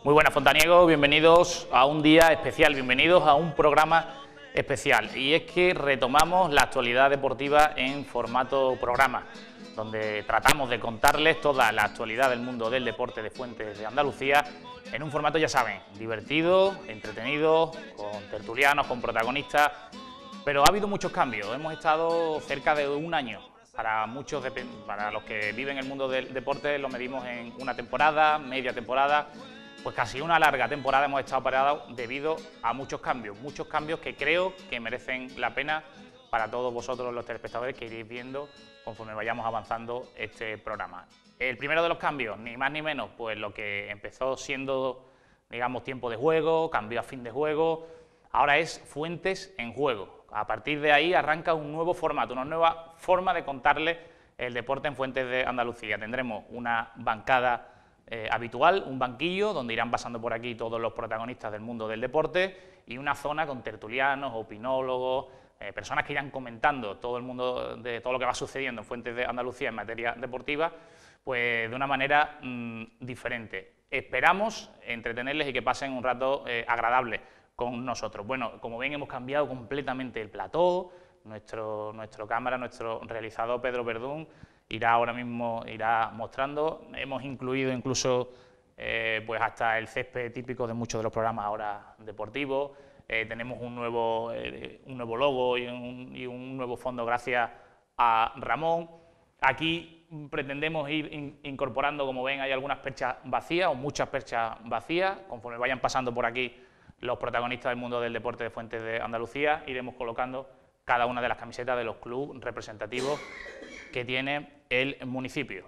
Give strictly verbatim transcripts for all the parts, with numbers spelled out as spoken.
Muy buenas, fontaniegos, bienvenidos a un día especial, bienvenidos a un programa especial. Y es que retomamos la actualidad deportiva en formato programa, donde tratamos de contarles toda la actualidad del mundo del deporte de Fuentes de Andalucía en un formato, ya saben, divertido, entretenido, con tertulianos, con protagonistas, pero ha habido muchos cambios. Hemos estado cerca de un año. Para muchos, para los que viven el mundo del deporte, lo medimos en una temporada, media temporada, pues casi una larga temporada hemos estado parados debido a muchos cambios, muchos cambios que creo que merecen la pena para todos vosotros los telespectadores que iréis viendo conforme vayamos avanzando este programa. El primero de los cambios, ni más ni menos, pues lo que empezó siendo, digamos, tiempo de juego, cambió a fin de juego, ahora es Fuentes en Juego. A partir de ahí arranca un nuevo formato, una nueva forma de contarle el deporte en Fuentes de Andalucía. Tendremos una bancada eh, habitual, un banquillo donde irán pasando por aquí todos los protagonistas del mundo del deporte y una zona con tertulianos, opinólogos, eh, personas que irán comentando todo el mundo de todo lo que va sucediendo en Fuentes de Andalucía en materia deportiva, pues de una manera mmm, diferente. Esperamos entretenerles y que pasen un rato eh, agradable con nosotros. Bueno, como ven, hemos cambiado completamente el plató. Nuestro, nuestro cámara, nuestro realizador Pedro Verdún irá ahora mismo irá mostrando. Hemos incluido incluso eh, pues hasta el césped típico de muchos de los programas ahora deportivos. Eh, tenemos un nuevo, eh, un nuevo logo y un, y un nuevo fondo gracias a Ramón. Aquí pretendemos ir in, incorporando, como ven, hay algunas perchas vacías o muchas perchas vacías. Conforme vayan pasando por aquí los protagonistas del mundo del deporte de Fuentes de Andalucía, iremos colocando cada una de las camisetas de los clubes representativos que tiene el municipio.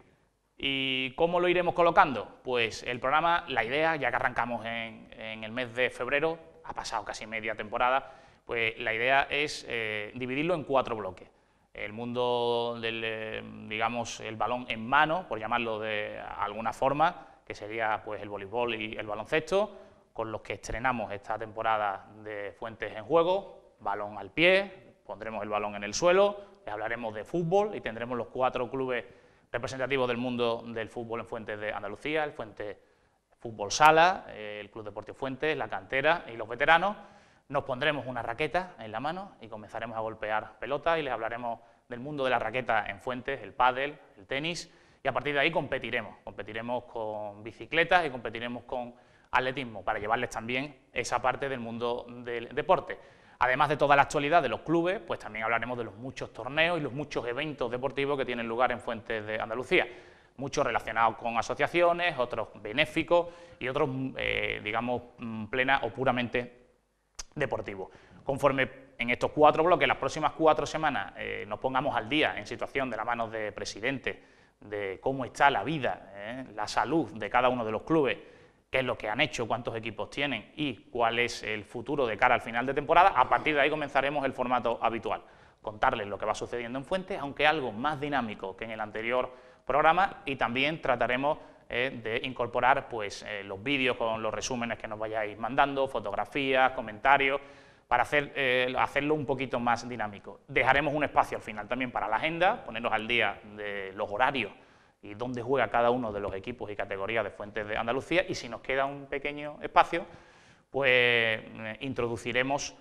¿Y cómo lo iremos colocando? Pues el programa, la idea, ya que arrancamos en, en el mes de febrero, ha pasado casi media temporada, pues la idea es eh, dividirlo en cuatro bloques. El mundo del, eh, digamos, el balón en mano, por llamarlo de alguna forma, que sería pues el voleibol y el baloncesto, con los que estrenamos esta temporada de Fuentes en Juego, balón al pie, pondremos el balón en el suelo, les hablaremos de fútbol y tendremos los cuatro clubes representativos del mundo del fútbol en Fuentes de Andalucía, el Fuentes Fútbol Sala, el Club Deportivo Fuentes, la cantera y los veteranos. Nos pondremos una raqueta en la mano y comenzaremos a golpear pelotas y les hablaremos del mundo de la raqueta en Fuentes, el pádel, el tenis, y a partir de ahí competiremos, competiremos con bicicletas y competiremos con atletismo, para llevarles también esa parte del mundo del deporte. Además de toda la actualidad de los clubes, pues también hablaremos de los muchos torneos y los muchos eventos deportivos que tienen lugar en Fuentes de Andalucía, muchos relacionados con asociaciones, otros benéficos y otros, eh, digamos, plena o puramente deportivos. Conforme en estos cuatro bloques, las próximas cuatro semanas, eh, nos pongamos al día en situación de la mano de presidente, de cómo está la vida, eh, la salud de cada uno de los clubes, qué es lo que han hecho, cuántos equipos tienen y cuál es el futuro de cara al final de temporada, a partir de ahí comenzaremos el formato habitual, contarles lo que va sucediendo en Fuentes, aunque algo más dinámico que en el anterior programa, y también trataremos eh, de incorporar pues, eh, los vídeos con los resúmenes que nos vayáis mandando, fotografías, comentarios, para hacer, eh, hacerlo un poquito más dinámico. Dejaremos un espacio al final también para la agenda, ponernos al día de los horarios y dónde juega cada uno de los equipos y categorías de Fuentes de Andalucía, y si nos queda un pequeño espacio, pues eh, introduciremos,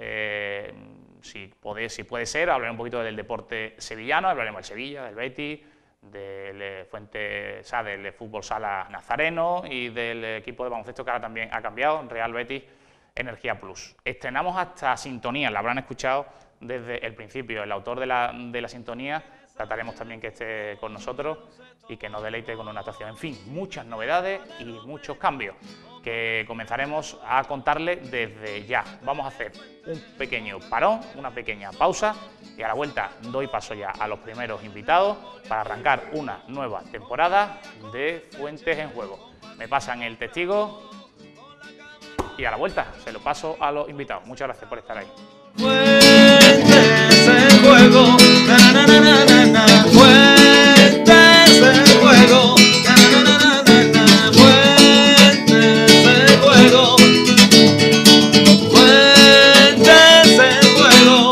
eh, si, puede, si puede ser, hablaremos un poquito del deporte sevillano, hablaremos del Sevilla, del Betis, del eh, Fuentes, o sea, del Fútbol Sala Nazareno y del equipo de baloncesto que ahora también ha cambiado, Real Betis Energía Plus. Estrenamos hasta sintonía, la habrán escuchado desde el principio, el autor de la, de la sintonía. Trataremos también que esté con nosotros y que nos deleite con una actuación. En fin, muchas novedades y muchos cambios que comenzaremos a contarles desde ya. Vamos a hacer un pequeño parón, una pequeña pausa, y a la vuelta doy paso ya a los primeros invitados para arrancar una nueva temporada de Fuentes en Juego. Me pasan el testigo y a la vuelta se lo paso a los invitados. Muchas gracias por estar ahí. Fuentes en Juego, na na na na na na. Fuentes en Juego, na na na na na na. Fuentes en Juego, Fuentes en Juego.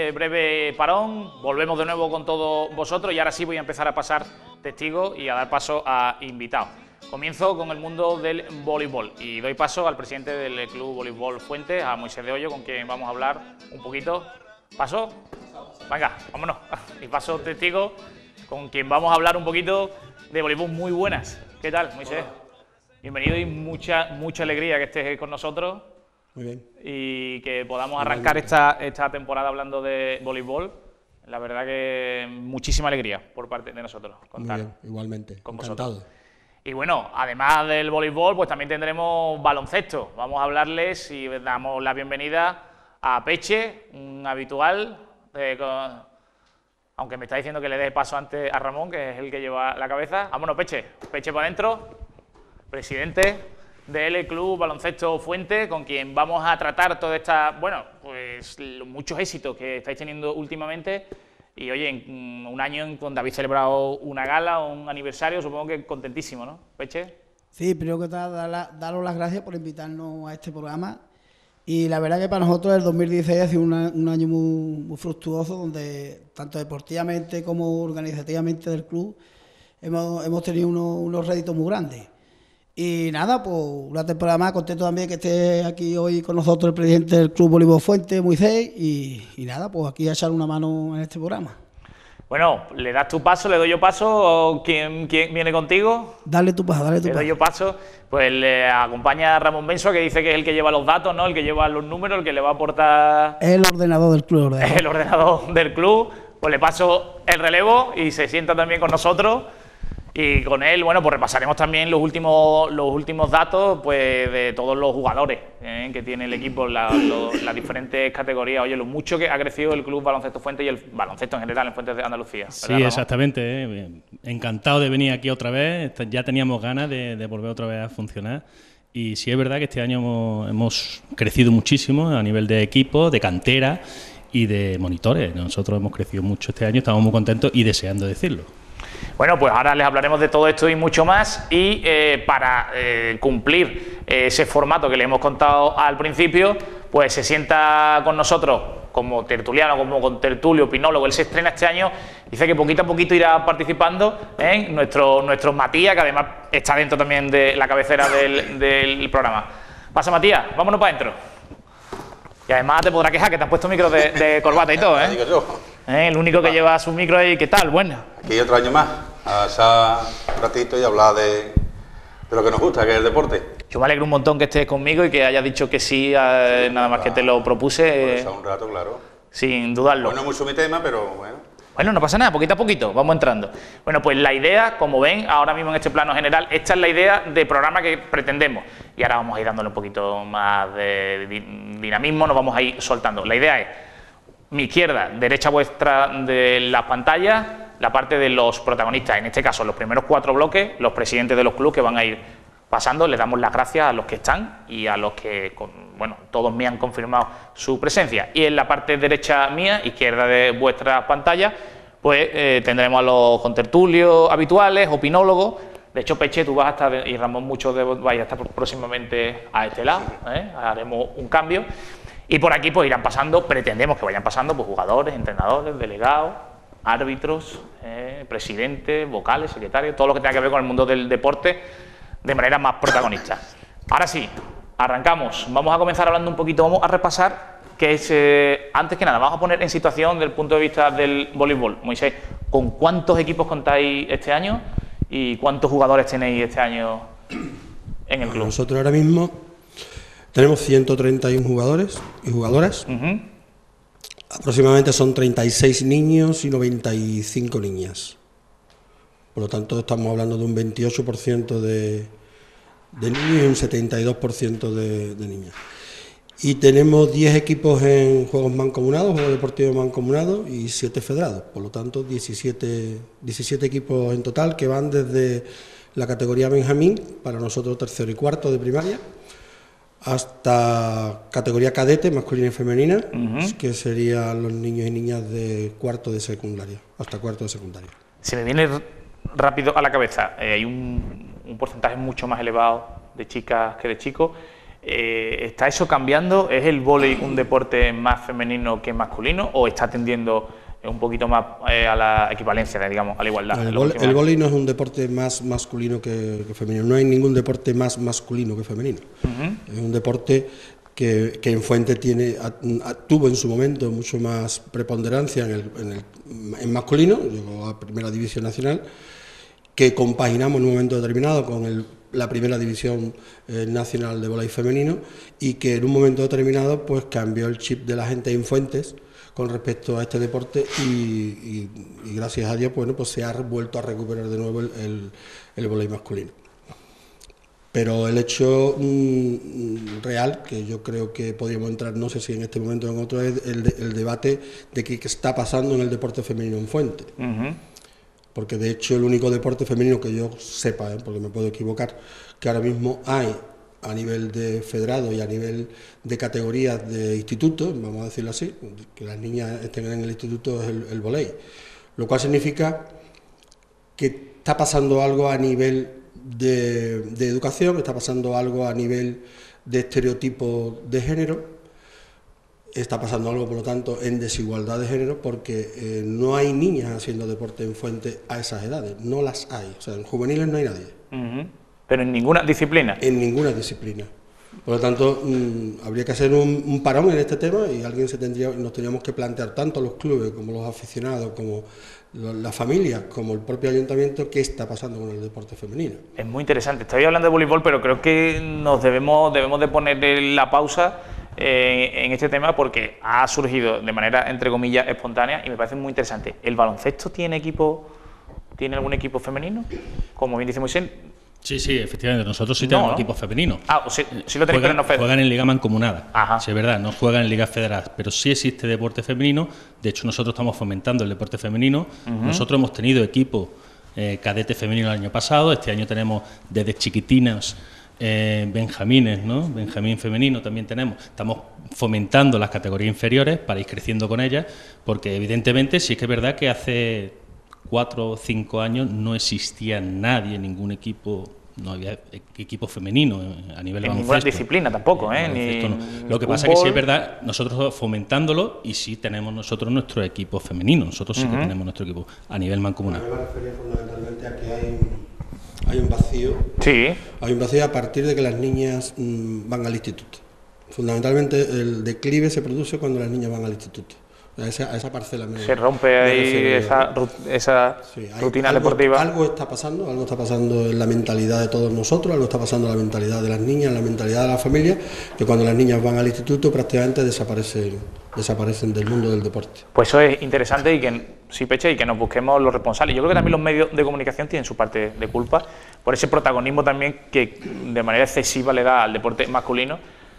de breve parón, volvemos de nuevo con todos vosotros y ahora sí voy a empezar a pasar testigos y a dar paso a invitados. Comienzo con el mundo del voleibol y doy paso al presidente del Club Voleibol Fuentes, a Moisés de Hoyo, con quien vamos a hablar un poquito. ¿Paso? Venga, vámonos. Y paso testigo con quien vamos a hablar un poquito de voleibol. Muy buenas. ¿Qué tal, Moisés? Hola. Bienvenido y mucha, mucha alegría que estés con nosotros. Muy bien. Y que podamos arrancar esta, esta temporada hablando de voleibol. La verdad que muchísima alegría por parte de nosotros. Contar Muy bien, igualmente. con Encantado. vosotros. Y bueno, además del voleibol, pues también tendremos baloncesto. Vamos a hablarles y damos la bienvenida a Peche, un habitual, eh, con... aunque me está diciendo que le dé paso antes a Ramón, que es el que lleva la cabeza. Vámonos, Peche. Peche para adentro, presidente del Club Baloncesto Fuente, con quien vamos a tratar toda esta, bueno, pues muchos éxitos que estáis teniendo últimamente. Y oye, en un año en donde habéis celebrado una gala o un aniversario, supongo que contentísimo, ¿no, Peche? Sí, primero que todo, dar, daros las gracias por invitarnos a este programa. Y la verdad que para nosotros el dos mil dieciséis ha sido una, un año muy, muy fructuoso, donde tanto deportivamente como organizativamente del club hemos, hemos tenido unos, unos réditos muy grandes. Y nada, pues una temporada más, contento también que esté aquí hoy con nosotros el presidente del Club Voleibol Fuente, Moisés, y, y nada, pues aquí a echar una mano en este programa. Bueno, ¿le das tu paso, le doy yo paso o quién, quién viene contigo? Dale tu paso, dale tu Le paso. doy yo paso, pues le acompaña a Ramón Benso, que dice que es el que lleva los datos, ¿no? El que lleva los números, el que le va a aportar Es el ordenador del club. Ordenador. el ordenador del club. Pues le paso el relevo y se sienta también con nosotros. Y con él, bueno, pues repasaremos también los últimos, los últimos datos pues de todos los jugadores ¿eh? que tiene el equipo, la, lo, las diferentes categorías. Oye, lo mucho que ha crecido el Club Baloncesto Fuentes y el baloncesto en general en Fuentes de Andalucía. Sí, Ramón? exactamente. ¿eh? Encantado de venir aquí otra vez. Ya teníamos ganas de, de volver otra vez a funcionar. Y sí es verdad que este año hemos, hemos crecido muchísimo a nivel de equipo, de cantera y de monitores. Nosotros hemos crecido mucho este año, estamos muy contentos y deseando decirlo. Bueno, pues ahora les hablaremos de todo esto y mucho más y eh, para eh, cumplir eh, ese formato que le hemos contado al principio, pues se sienta con nosotros como tertuliano, como con tertulio, opinólogo. Él se estrena este año, dice que poquito a poquito irá participando en ¿eh? nuestro, nuestro Matías, que además está dentro también de la cabecera del, del programa. Pasa, Matías, vámonos para adentro. Y además te podrá quejar que te has puesto micro de, de corbata y todo, ¿eh? Digo yo. ¿Eh? El único que lleva su micro ahí, ¿qué tal? Bueno. Aquí otro año más, a pasar un ratito y hablar de, de lo que nos gusta, que es el deporte. Yo me alegro un montón que estés conmigo y que hayas dicho que sí, eh, nada más que te lo propuse. Por Eh, eso un rato, claro. sin dudarlo. Bueno, no es mucho mi tema, pero bueno. Bueno, no pasa nada, poquito a poquito, vamos entrando. Bueno, pues la idea, como ven, ahora mismo en este plano general, esta es la idea de programa que pretendemos. Y ahora vamos a ir dándole un poquito más de dinamismo, nos vamos a ir soltando. La idea es, mi izquierda, derecha vuestra de las pantallas, la parte de los protagonistas, en este caso los primeros cuatro bloques, los presidentes de los clubes que van a ir pasando, les damos las gracias a los que están y a los que, bueno, todos me han confirmado su presencia. Y en la parte derecha mía, izquierda de vuestra pantalla, pues eh, tendremos a los contertulios habituales, opinólogos. De hecho, Peche, tú vas a estar, y Ramón, muchos de vos vais a estar próximamente a este lado, ¿eh? Haremos un cambio. Y por aquí pues irán pasando, pretendemos que vayan pasando pues, jugadores, entrenadores, delegados, árbitros, eh, presidentes, vocales, secretarios, todo lo que tenga que ver con el mundo del deporte de manera más protagonista. Ahora sí, arrancamos. Vamos a comenzar hablando un poquito, vamos a repasar, que es, eh, antes que nada, vamos a poner en situación desde el punto de vista del voleibol. Moisés, ¿con cuántos equipos contáis este año y cuántos jugadores tenéis este año en el club? Nosotros ahora mismo tenemos ciento treinta y uno jugadores y jugadoras. Uh-huh. Aproximadamente son treinta y seis niños y noventa y cinco niñas. Por lo tanto, estamos hablando de un veintiocho por ciento de, de niños y un setenta y dos por ciento de, de niñas. Y tenemos diez equipos en juegos mancomunados, juegos deportivos mancomunados y siete federados. Por lo tanto, diecisiete, diecisiete equipos en total que van desde la categoría Benjamín, para nosotros tercero y cuarto de primaria, hasta categoría cadete, masculina y femenina, uh-huh. que serían los niños y niñas de cuarto de secundaria, hasta cuarto de secundaria. Se me viene rápido a la cabeza, eh, hay un, un porcentaje mucho más elevado de chicas que de chicos. Eh, ¿Está eso cambiando? ¿Es el vóley un deporte más femenino que masculino o está tendiendo un poquito más eh, a la equivalencia, digamos, a la igualdad? El, vole, el vóley no es un deporte más masculino que, que femenino, no hay ningún deporte más masculino que femenino. Uh-huh. Es un deporte que, que en Fuente tiene, a, a, tuvo en su momento mucho más preponderancia en, el, en, el, en masculino, llegó a Primera División Nacional, que compaginamos en un momento determinado con el, la Primera División eh, Nacional de Vóley Femenino, y que en un momento determinado pues cambió el chip de la gente en Fuentes con respecto a este deporte y, y, y gracias a Dios bueno, pues se ha vuelto a recuperar de nuevo el, el, el vóley masculino. Pero el hecho mm, real, que yo creo que podríamos entrar, no sé si en este momento o en otro, es el, el debate de qué está pasando en el deporte femenino en Fuente. Uh-huh. Porque de hecho el único deporte femenino que yo sepa, ¿eh? porque me puedo equivocar, que ahora mismo hay a nivel de federado y a nivel de categorías de institutos, vamos a decirlo así, que las niñas estén en el instituto, es el, el vóley. Lo cual significa que está pasando algo a nivel de, de educación, está pasando algo a nivel de estereotipo de género, está pasando algo, por lo tanto, en desigualdad de género, porque eh, no hay niñas haciendo deporte en Fuente a esas edades, no las hay, o sea, en juveniles no hay nadie. Uh-huh. Pero en ninguna disciplina. En ninguna disciplina. Por lo tanto, mmm, habría que hacer un, un parón en este tema y alguien se tendría, nos tendríamos que plantear, tanto los clubes como los aficionados, como las familias, como el propio ayuntamiento, qué está pasando con el deporte femenino. Es muy interesante. Estoy hablando de voleibol, pero creo que nos debemos, debemos de poner la pausa eh, en este tema porque ha surgido de manera, entre comillas, espontánea y me parece muy interesante. ¿El baloncesto tiene equipo, tiene algún equipo femenino? Como bien dice Moisés. Sí, sí, efectivamente. Nosotros sí tenemos no, ¿no? equipos femeninos. Ah, o sí, sí lo tenéis, pero no federado. Juegan en liga mancomunada. Ajá. Sí, es verdad, no juegan en ligas federadas, pero sí existe deporte femenino. De hecho, nosotros estamos fomentando el deporte femenino. Uh-huh. Nosotros hemos tenido equipo eh, cadete femenino el año pasado. Este año tenemos desde chiquitinas eh, benjamines, ¿no? Benjamín femenino también tenemos. Estamos fomentando las categorías inferiores para ir creciendo con ellas, porque evidentemente sí que es verdad que hace cuatro o cinco años no existía nadie, ningún equipo. No había equipo femenino a nivel de baloncesto. En ninguna disciplina tampoco, ¿eh? Ni no. Lo que pasa es que sí es verdad, nosotros fomentándolo y sí tenemos nosotros nuestro equipo femenino, nosotros sí uh-huh. que tenemos nuestro equipo a nivel mancomunal. Yo me refería fundamentalmente a que hay, hay un vacío. Sí. Hay un vacío a partir de que las niñas mmm, van al instituto. Fundamentalmente el declive se produce cuando las niñas van al instituto. A esa, a esa parcela me, se rompe ahí esa, esa sí, hay, rutina algo, deportiva. Algo está pasando, algo está pasando en la mentalidad de todos nosotros, algo está pasando en la mentalidad de las niñas, en la mentalidad de la familia, que cuando las niñas van al instituto prácticamente desaparecen, desaparecen del mundo del deporte. Pues eso es interesante y que sí, Peche, y que nos busquemos los responsables. Yo creo que también los medios de comunicación tienen su parte de culpa por ese protagonismo también que de manera excesiva le da al deporte masculino.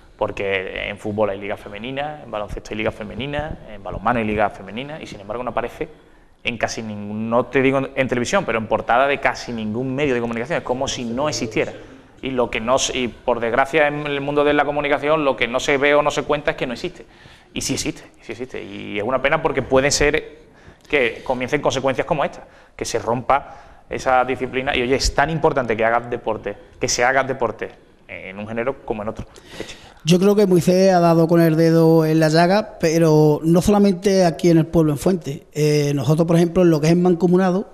Porque en fútbol hay ligas femeninas, en baloncesto hay ligas femeninas, en balonmano hay ligas femeninas y sin embargo no aparece en casi ningún, no te digo en televisión, pero en portada de casi ningún medio de comunicación, es como si no existiera. Y lo que no, y por desgracia en el mundo de la comunicación lo que no se ve o no se cuenta es que no existe. Y sí existe, sí existe. Y es una pena porque puede ser que comiencen consecuencias como esta, que se rompa esa disciplina y oye, es tan importante que hagas deporte, que se haga deporte en un género como en otro. Yo creo que Moisés ha dado con el dedo en la llaga, pero no solamente aquí en el pueblo, en Fuente. Eh, nosotros, por ejemplo, en lo que es mancomunado,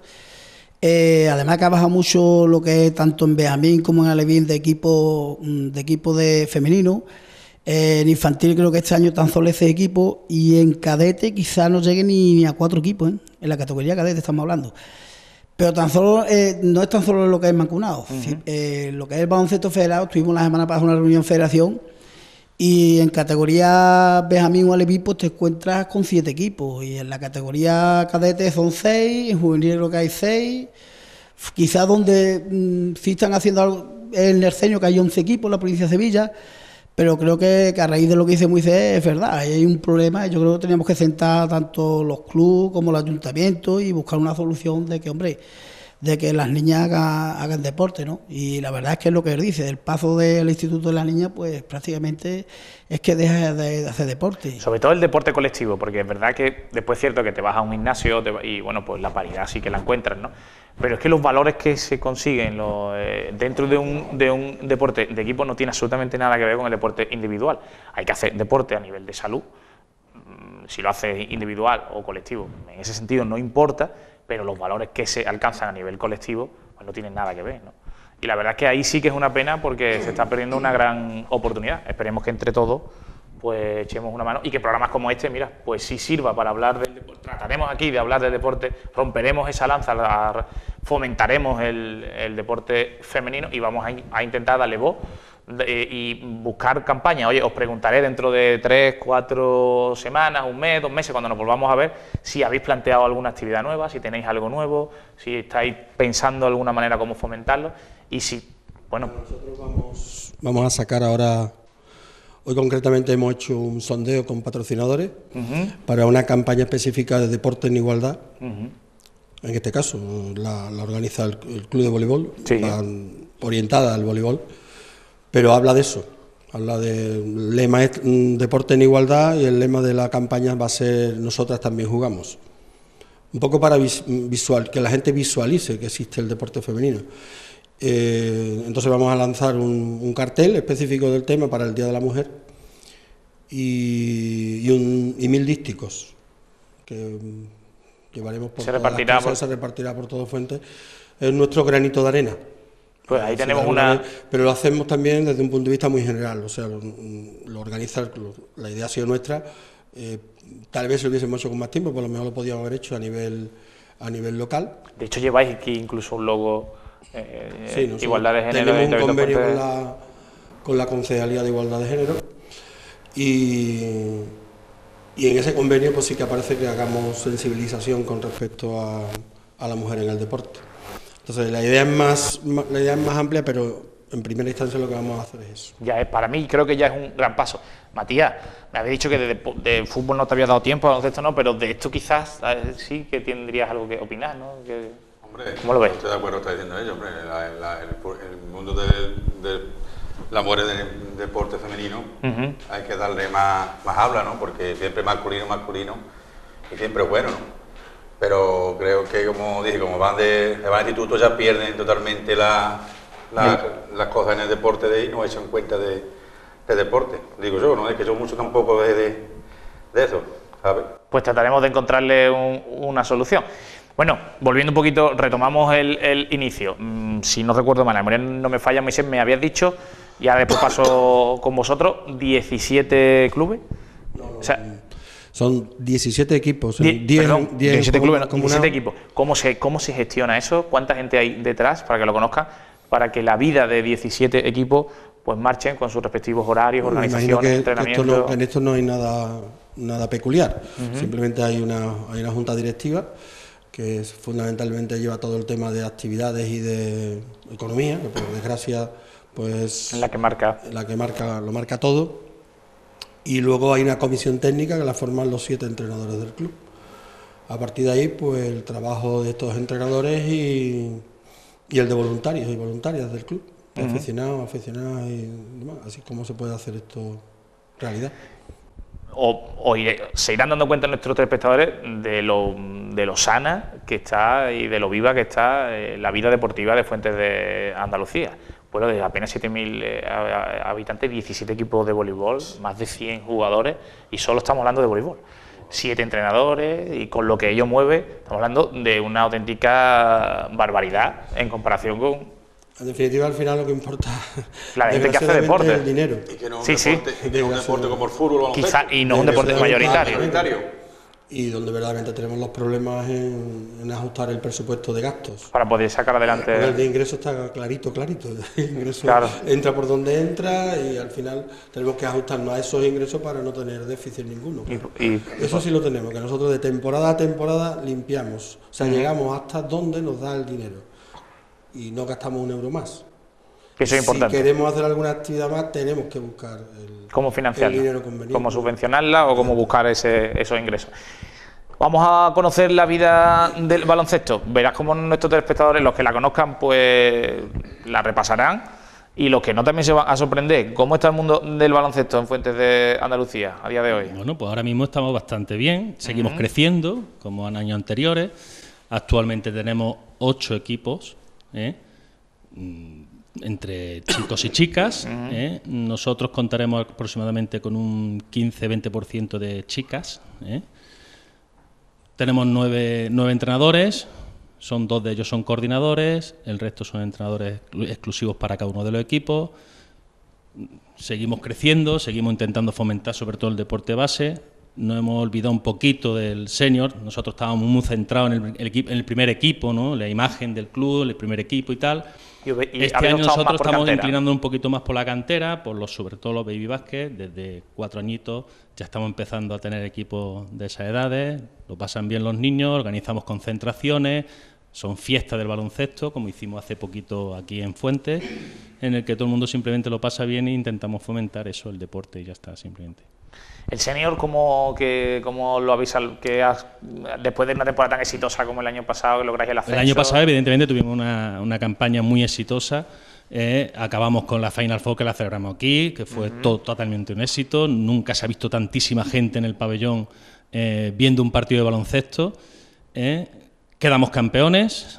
eh, además que ha bajado mucho lo que es tanto en Benjamín como en Alevín de equipo de, equipo de femenino. Eh, en infantil creo que este año tan solo ese equipo y en cadete quizás no llegue ni, ni a cuatro equipos, ¿eh? En la categoría cadete estamos hablando. Pero tan solo eh, no es tan solo lo que es mancomunado. Uh-huh. Sí, eh, lo que es el baloncesto federado, tuvimos la semana pasada una reunión federación y en categoría Benjamín o Alevín pues te encuentras con siete equipos y en la categoría cadete son seis, en juvenil creo que hay seis, quizás donde mmm, sí están haciendo algo en el Cerceño que hay once equipos en la provincia de Sevilla, pero creo que, que a raíz de lo que dice Moisés es verdad, hay un problema. Yo creo que teníamos que sentar tanto los clubes como el ayuntamiento y buscar una solución de que, hombre, de que las niñas hagan, hagan deporte, ¿no? Y la verdad es que es lo que él dice, el paso del instituto de la niña, pues prácticamente es que deja de, de hacer deporte. Sobre todo el deporte colectivo, porque es verdad que después es cierto que te vas a un gimnasio te va, y bueno, pues la paridad sí que la encuentras, ¿no? Pero es que los valores que se consiguen los, eh, dentro de un, de un deporte de equipo no tiene absolutamente nada que ver con el deporte individual. Hay que hacer deporte a nivel de salud, si lo haces individual o colectivo, en ese sentido no importa, pero los valores que se alcanzan a nivel colectivo pues no tienen nada que ver, ¿no? Y la verdad es que ahí sí que es una pena porque se está perdiendo una gran oportunidad. Esperemos que entre todos pues echemos una mano y que programas como este, mira, pues sí sirva para hablar del deporte. Trataremos aquí de hablar del deporte, romperemos esa lanza, la, fomentaremos el, el deporte femenino y vamos a, a intentar darle voz de, y buscar campañas. Oye, os preguntaré dentro de tres, cuatro semanas, un mes, dos meses, cuando nos volvamos a ver, si habéis planteado alguna actividad nueva, si tenéis algo nuevo, si estáis pensando de alguna manera cómo fomentarlo y si, bueno... Nosotros vamos, vamos a sacar ahora... Hoy concretamente hemos hecho un sondeo con patrocinadores uh-huh. para una campaña específica de deporte en igualdad. Uh-huh. En este caso, la, la organiza el, el Club de Voleibol, sí. va orientada al voleibol, pero habla de eso. Habla del lema es deporte en igualdad y el lema de la campaña va a ser nosotras también jugamos. Un poco para visual, que la gente visualice que existe el deporte femenino. Eh, entonces vamos a lanzar un, un cartel específico del tema para el Día de la Mujer y, y, un, y mil dísticos que llevaremos por se repartirá, casas, por... se repartirá por todo Fuentes. Es nuestro granito de arena. Pues ahí tenemos una... Manera, pero lo hacemos también desde un punto de vista muy general, o sea, lo, lo organiza, lo, la idea ha sido nuestra, eh, tal vez si lo hubiésemos hecho con más tiempo, por lo mejor lo podíamos haber hecho a nivel, a nivel local. De hecho lleváis aquí incluso un logo... Eh, sí, igualdad de género. Tenemos un convenio con la, con la Concejalía de Igualdad de Género y, y en ese convenio pues sí que aparece que hagamos sensibilización con respecto a, a la mujer en el deporte. Entonces la idea es más, la idea es más amplia, pero en primera instancia lo que vamos a hacer es eso. Ya es, para mí creo que ya es un gran paso. Matías, me habéis dicho que de, de, de fútbol no te había dado tiempo, de esto no, pero de esto quizás sí que tendrías algo que opinar, ¿no? Que, Hombre, ¿cómo lo ves? Estoy de acuerdo, está diciendo ellos, hombre, la, la, el, el mundo de, de la mujer del de deporte femenino uh-huh. hay que darle más, más habla, ¿no? Porque siempre masculino, masculino y siempre es bueno, ¿no? Pero creo que, como dije, como van de, de van de instituto ya pierden totalmente la, la, sí. las cosas en el deporte de ahí, no echan cuenta de, de deporte, digo yo, no es que yo mucho tampoco de, de, de eso, ¿sabes? Pues trataremos de encontrarle un, una solución. Bueno, volviendo un poquito, retomamos el, el inicio. Mm, si no recuerdo mal, la memoria no me falla, Moisés, me habías dicho, y ahora después paso con vosotros, diecisiete clubes. No, no, o sea, son diecisiete equipos. diez, diez, perdón, diez diecisiete como, clubes, no, como diecisiete una... equipos. ¿Cómo se, ¿Cómo se gestiona eso? ¿Cuánta gente hay detrás, para que lo conozcan? Para que la vida de diecisiete equipos pues marchen con sus respectivos horarios, bueno, organizaciones, que, entrenamientos... Que esto no, en esto no hay nada, nada peculiar. Uh-huh. Simplemente hay una, hay una junta directiva que es, fundamentalmente lleva todo el tema de actividades y de economía, que por desgracia pues la que marca la que marca lo marca todo, y luego hay una comisión técnica que la forman los siete entrenadores del club. A partir de ahí pues el trabajo de estos entrenadores y, y el de voluntarios y voluntarias del club, uh-huh. aficionados, aficionadas y demás, así como se puede hacer esto realidad. O, o iré, se irán dando cuenta nuestros telespectadores de lo, de lo sana que está y de lo viva que está eh, la vida deportiva de Fuentes de Andalucía. Bueno, de apenas siete mil eh, habitantes, diecisiete equipos de voleibol, más de cien jugadores, y solo estamos hablando de voleibol. Siete entrenadores, y con lo que ello mueve, estamos hablando de una auténtica barbaridad en comparación con... En definitiva, al final lo que importa la gente que hace deporte, es el dinero. Y que no es sí, un deporte, sí. que es un deporte como el fútbol o quizá, y no es un deporte mayoritario. mayoritario. Y donde verdaderamente tenemos los problemas en, en ajustar el presupuesto de gastos. Para poder sacar adelante... Porque el de ingreso está clarito, clarito. El ingreso claro. entra por donde entra y al final tenemos que ajustarnos a esos ingresos para no tener déficit ninguno. Y, y, Eso sí lo tenemos, que nosotros de temporada a temporada limpiamos. O sea, uh-huh. llegamos hasta donde nos da el dinero y no gastamos un euro más. Eso es importante. Si queremos hacer alguna actividad más, tenemos que buscar el, cómo financiarla, el dinero conveniente. Cómo subvencionarla o cómo buscar ese, esos ingresos. Vamos a conocer la vida del baloncesto. Verás cómo nuestros telespectadores, los que la conozcan, pues la repasarán. Y los que no también se van a sorprender. ¿Cómo está el mundo del baloncesto en Fuentes de Andalucía a día de hoy? Bueno, pues ahora mismo estamos bastante bien. Seguimos uh-huh. creciendo, como en años anteriores. Actualmente tenemos ocho equipos, ¿eh? entre chicos y chicas. Uh-huh. ¿eh? Nosotros contaremos aproximadamente con un quince a veinte por ciento de chicas. ¿eh? Tenemos nueve, nueve entrenadores, son dos de ellos son coordinadores, el resto son entrenadores exclusivos para cada uno de los equipos. Seguimos creciendo, seguimos intentando fomentar sobre todo el deporte base. Nos hemos olvidado un poquito del senior, nosotros estábamos muy centrados en el, el, en el primer equipo, ¿no? La imagen del club, el primer equipo y tal. Y, y este año nosotros estamos cantera. inclinando un poquito más por la cantera, por los sobre todo los baby basket, desde cuatro añitos ya estamos empezando a tener equipos de esas edades, lo pasan bien los niños, organizamos concentraciones, son fiestas del baloncesto, como hicimos hace poquito aquí en Fuentes, en el que todo el mundo simplemente lo pasa bien e intentamos fomentar eso, el deporte y ya está, simplemente. El senior, ¿cómo, que, cómo lo habéis, que has, después de una temporada tan exitosa como el año pasado, que lográis el ascenso? El año pasado, evidentemente, tuvimos una, una campaña muy exitosa. Eh, acabamos con la Final Four que la celebramos aquí, que fue uh-huh. todo, totalmente un éxito. Nunca se ha visto tantísima gente en el pabellón eh, viendo un partido de baloncesto. Eh. Quedamos campeones.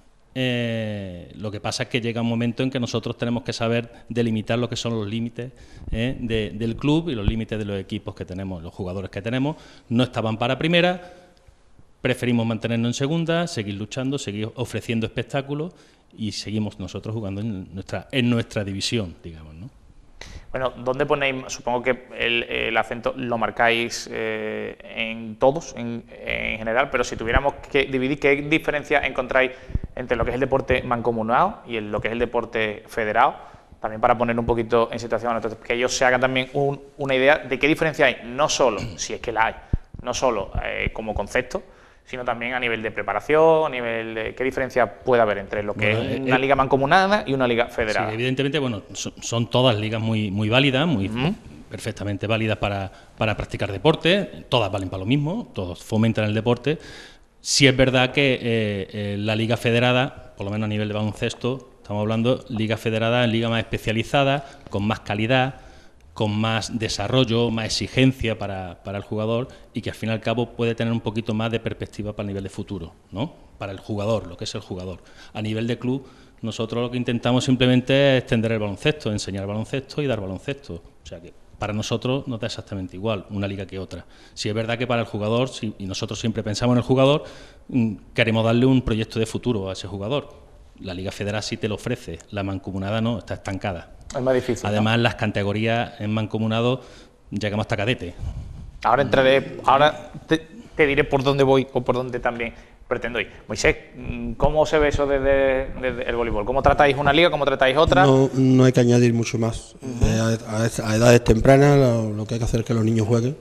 Eh, lo que pasa es que llega un momento en que nosotros tenemos que saber delimitar lo que son los límites eh, de, del club y los límites de los equipos que tenemos, los jugadores que tenemos. No estaban para primera, preferimos mantenernos en segunda, seguir luchando, seguir ofreciendo espectáculos y seguimos nosotros jugando en nuestra, en nuestra división, digamos, ¿no? Bueno, ¿dónde ponéis? Supongo que el, el acento lo marcáis eh, en todos, en, en general, pero si tuviéramos que dividir, ¿qué diferencia encontráis entre lo que es el deporte mancomunado y el, lo que es el deporte federado? También para poner un poquito en situación, entonces, que ellos se hagan también un, una idea de qué diferencia hay, no solo, si es que la hay, no solo eh, como concepto, sino también a nivel de preparación, a nivel de qué diferencia puede haber entre lo que bueno, es una eh, liga mancomunada y una liga federada. Sí, evidentemente, bueno, son, son todas ligas muy, muy válidas, muy uh-huh. perfectamente válidas para, para practicar deporte, todas valen para lo mismo, todos fomentan el deporte. Sí es verdad que eh, eh, la liga federada, por lo menos a nivel de baloncesto, estamos hablando liga federada, liga más especializada, con más calidad, con más desarrollo, más exigencia para, para el jugador y que al fin y al cabo puede tener un poquito más de perspectiva para el nivel de futuro, ¿no? Para el jugador, lo que es el jugador. A nivel de club, nosotros lo que intentamos simplemente es extender el baloncesto, enseñar baloncesto y dar baloncesto. O sea que para nosotros nos da exactamente igual una liga que otra. Si es verdad que para el jugador, si, y nosotros siempre pensamos en el jugador, queremos darle un proyecto de futuro a ese jugador. La liga federal sí te lo ofrece, la mancomunada no, está estancada. Es más difícil. Además, ¿no? Las categorías en mancomunado llegamos hasta cadete. Ahora entraré, ahora te, te diré por dónde voy o por dónde también pretendo ir. Moisés, ¿cómo se ve eso desde, desde el voleibol? ¿Cómo tratáis una liga? ¿Cómo tratáis otra? No, no hay que añadir mucho más. Uh-huh. eh, a, a edades tempranas lo, lo que hay que hacer es que los niños jueguen.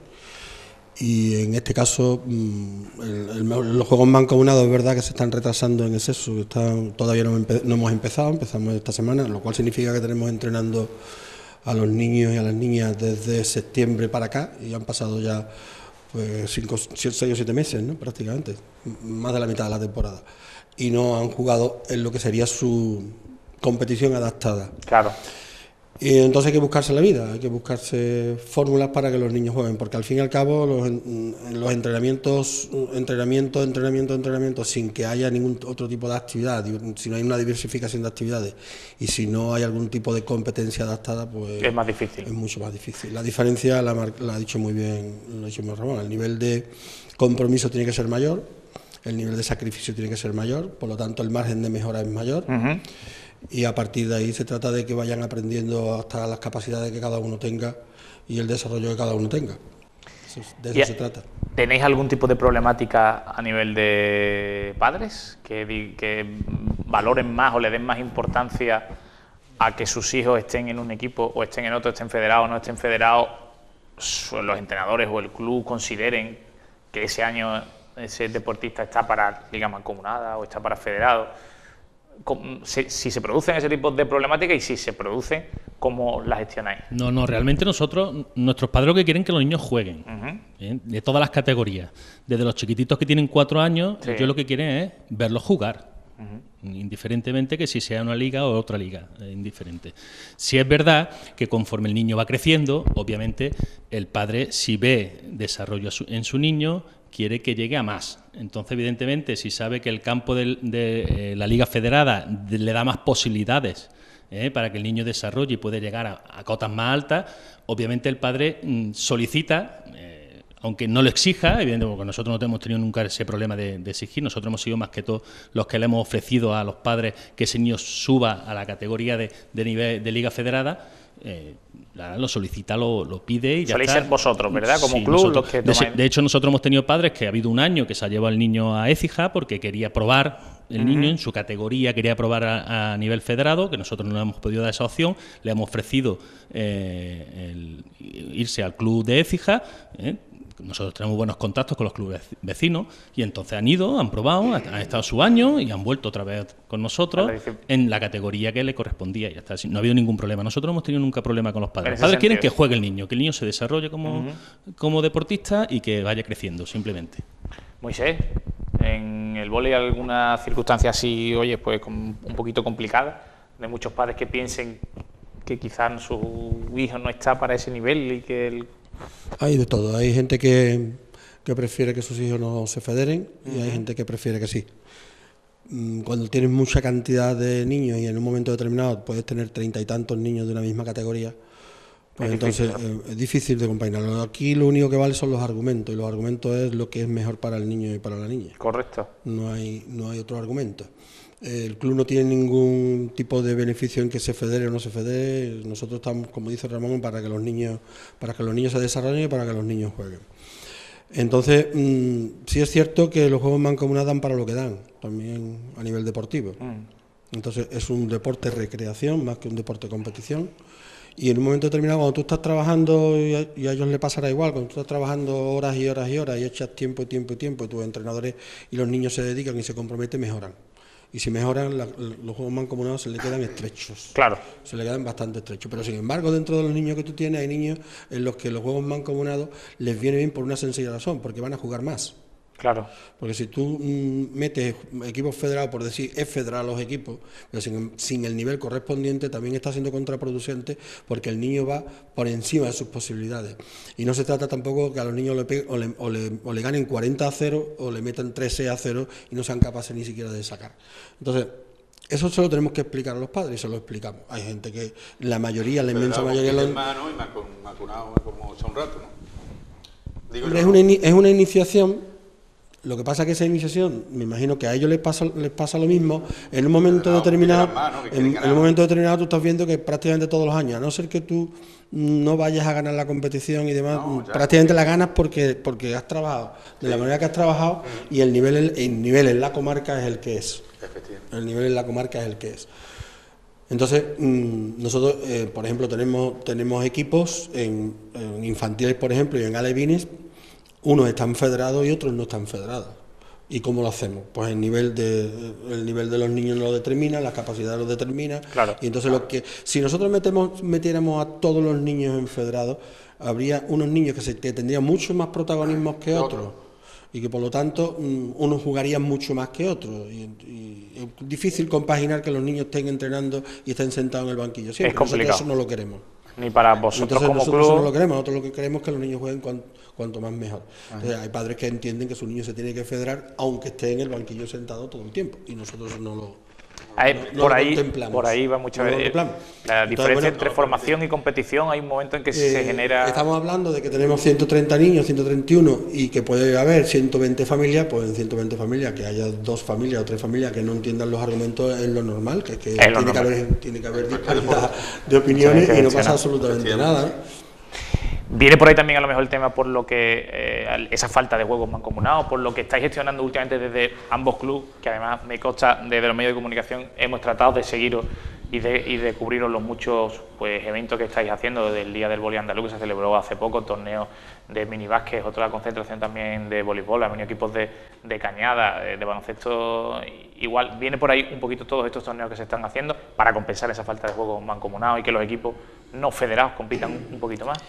Y en este caso, el, el, los juegos mancomunados es verdad que se están retrasando en exceso, que están, todavía no, empe, no hemos empezado, empezamos esta semana, lo cual significa que tenemos entrenando a los niños y a las niñas desde septiembre para acá, y han pasado ya pues cinco, seis o siete meses, ¿no? Prácticamente, más de la mitad de la temporada, y no han jugado en lo que sería su competición adaptada. Claro. Y entonces hay que buscarse la vida, hay que buscarse fórmulas para que los niños jueguen, porque al fin y al cabo los, los entrenamientos, entrenamientos, entrenamientos, entrenamientos, sin que haya ningún otro tipo de actividad, si no hay una diversificación de actividades y si no hay algún tipo de competencia adaptada, pues es más difícil. Es mucho más difícil. La diferencia la, la ha dicho muy bien, lo ha dicho muy Ramón, el nivel de compromiso tiene que ser mayor, el nivel de sacrificio tiene que ser mayor, por lo tanto el margen de mejora es mayor. Uh-huh. Y a partir de ahí se trata de que vayan aprendiendo hasta las capacidades que cada uno tenga y el desarrollo que cada uno tenga. Eso, de eso se trata. ¿Tenéis algún tipo de problemática a nivel de padres que, que valoren más o le den más importancia a que sus hijos estén en un equipo o estén en otro, estén federados o no estén federados, los entrenadores o el club consideren que ese año ese deportista está para liga mancomunada o está para federado? Si se producen ese tipo de problemáticas y si se producen, ¿cómo las gestionáis? No, no, realmente nosotros, nuestros padres lo que quieren es que los niños jueguen. Uh-huh. ¿eh? De todas las categorías. Desde los chiquititos que tienen cuatro años, Sí. yo lo que quiero es verlos jugar. Ujú. Indiferentemente que si sea una liga o otra liga, eh, indiferente. Si es verdad que conforme el niño va creciendo, obviamente el padre, si ve desarrollo a su- en su niño, quiere que llegue a más. Entonces, evidentemente, si sabe que el campo del- de, eh, la liga federada de- le da más posibilidades eh, para que el niño desarrolle y puede llegar a, a cotas más altas, obviamente el padre mm, solicita, eh, aunque no lo exija, evidentemente, porque nosotros no hemos tenido nunca ese problema de, de exigir, nosotros hemos sido más que todos los que le hemos ofrecido a los padres que ese niño suba a la categoría de, de nivel de liga federada, eh, la- lo solicita, lo, lo pide y ya Soléis está. ser vosotros, ¿verdad? Como Sí, club, nosotros. los que de, tomáis- de hecho, nosotros hemos tenido padres que ha habido un año que se ha llevado al niño a Écija porque quería probar el niño en su categoría, quería probar a, a nivel federado, que nosotros no le hemos podido dar esa opción, le hemos ofrecido eh, el- irse al club de Écija, ¿eh? Nosotros tenemos buenos contactos con los clubes vecinos y entonces han ido, han probado, han estado su año y han vuelto otra vez con nosotros Vale, dice- en la categoría que le correspondía y ya está. No ha habido ningún problema. Nosotros no hemos tenido nunca problema con los padres. En Los ese padres quieren que sentido. juegue el niño, que el niño se desarrolle como, como deportista y que vaya creciendo, simplemente. Moisés, en el vóley hay alguna circunstancia así, oye, pues com- un poquito complicada, de muchos padres que piensen que quizás su hijo no está para ese nivel y que el... Hay de todo. Hay gente que, que prefiere que sus hijos no se federen y hay gente que prefiere que sí. Mm, Cuando tienes mucha cantidad de niños y en un momento determinado puedes tener treinta y tantos niños de una misma categoría, pues Es entonces difícil, eh, es difícil de compaginarlo. Aquí lo único que vale son los argumentos y los argumentos es lo que es mejor para el niño y para la niña. Correcto. No hay, no hay otro argumento. El club no tiene ningún tipo de beneficio en que se federe o no se federe. Nosotros estamos, como dice Ramón, para que los niños, para que los niños se desarrollen y para que los niños jueguen. Entonces, mmm, sí es cierto que los juegos mancomunados dan para lo que dan, también a nivel deportivo. Entonces, es un deporte recreación más que un deporte competición. Y en un momento determinado, cuando tú estás trabajando, y a, y a ellos les pasará igual, cuando tú estás trabajando horas y horas y horas y echas tiempo y tiempo y tiempo, y tus entrenadores y los niños se dedican y se comprometen, mejoran. Y si mejoran, la, los juegos mancomunados se le quedan estrechos. Claro. Se le quedan bastante estrechos. Pero sin embargo, dentro de los niños que tú tienes, hay niños en los que los juegos mancomunados les viene bien por una sencilla razón, porque van a jugar más. Claro. Porque si tú mm, metes equipos federados, por decir, es federal los equipos, pero sin, sin el nivel correspondiente, también está siendo contraproducente porque el niño va por encima de sus posibilidades. Y no se trata tampoco que a los niños le, peguen, o, le, o, le, o le ganen cuarenta a cero o le metan trece a cero y no sean capaces ni siquiera de sacar. Entonces, eso se lo tenemos que explicar a los padres y se lo explicamos. Hay gente que, la mayoría, la inmensa mayoría... Los... Los... hermano y vacunado como hace un rato, ¿no? Digo Hombre, yo, es, ¿no? una, ini- es una iniciación. Lo que pasa es que esa iniciación, me imagino que a ellos les pasa, les pasa lo mismo, en un momento No, determinado, que quieran más, ¿no? Que en, quieren en ganar. un momento determinado tú estás viendo que prácticamente todos los años, a no ser que tú no vayas a ganar la competición y demás, No, ya. prácticamente la ganas porque porque has trabajado, de la manera que has trabajado, y el nivel, el nivel en la comarca es el que es. Efectivamente. El nivel en la comarca es el que es. Entonces, mmm, nosotros, eh, por ejemplo, tenemos tenemos equipos en, en infantiles, por ejemplo, y en alevines, unos están federados y otros no están federados. ¿Y cómo lo hacemos? Pues el nivel de el nivel de los niños lo determina, las capacidades lo determina. Claro. Y entonces lo que si nosotros metemos metiéramos a todos los niños en federados, habría unos niños que, se, que tendrían mucho más protagonismos que otros. Y que por lo tanto mm, unos jugarían mucho más que otros. Y, y es difícil compaginar que los niños estén entrenando y estén sentados en el banquillo siempre. Es complicado. Nosotros eso no lo queremos. Ni para vosotros Entonces como nosotros eso no lo club. queremos, nosotros lo que queremos es que los niños jueguen cuan- cuanto más mejor. Entonces, hay padres que entienden que su niño se tiene que federar aunque esté en el banquillo sentado todo el tiempo y nosotros no lo Hay- no- no por lo ahí contemplamos. por ahí va muchas No lo veces. contemplamos. La Entonces, diferencia bueno, entre formación y competición, hay un momento en que se Eh, genera. Estamos hablando de que tenemos ciento treinta niños, ciento treinta y uno y que puede haber ciento veinte familias, pues en ciento veinte familias que haya dos familias o tres familias que no entiendan los argumentos es lo normal, que es que, Es tiene, lo que normal. haber, tiene que haber disparidad de opiniones Tiene que y no pasa gestionar. absolutamente nada. ¿no? Viene por ahí también a lo mejor el tema por lo que eh, esa falta de juegos mancomunados, por lo que estáis gestionando últimamente desde ambos clubes, que además me consta desde los medios de comunicación hemos tratado de seguiros y de, y de cubriros los muchos pues eventos que estáis haciendo, desde el Día del Vóley Andaluz que se celebró hace poco, torneos de minibásquet, otra concentración también de voleibol, han venido equipos de, de cañada, de, de baloncesto, igual viene por ahí un poquito todos estos torneos que se están haciendo para compensar esa falta de juegos mancomunados y que los equipos no federados compitan un, un poquito más.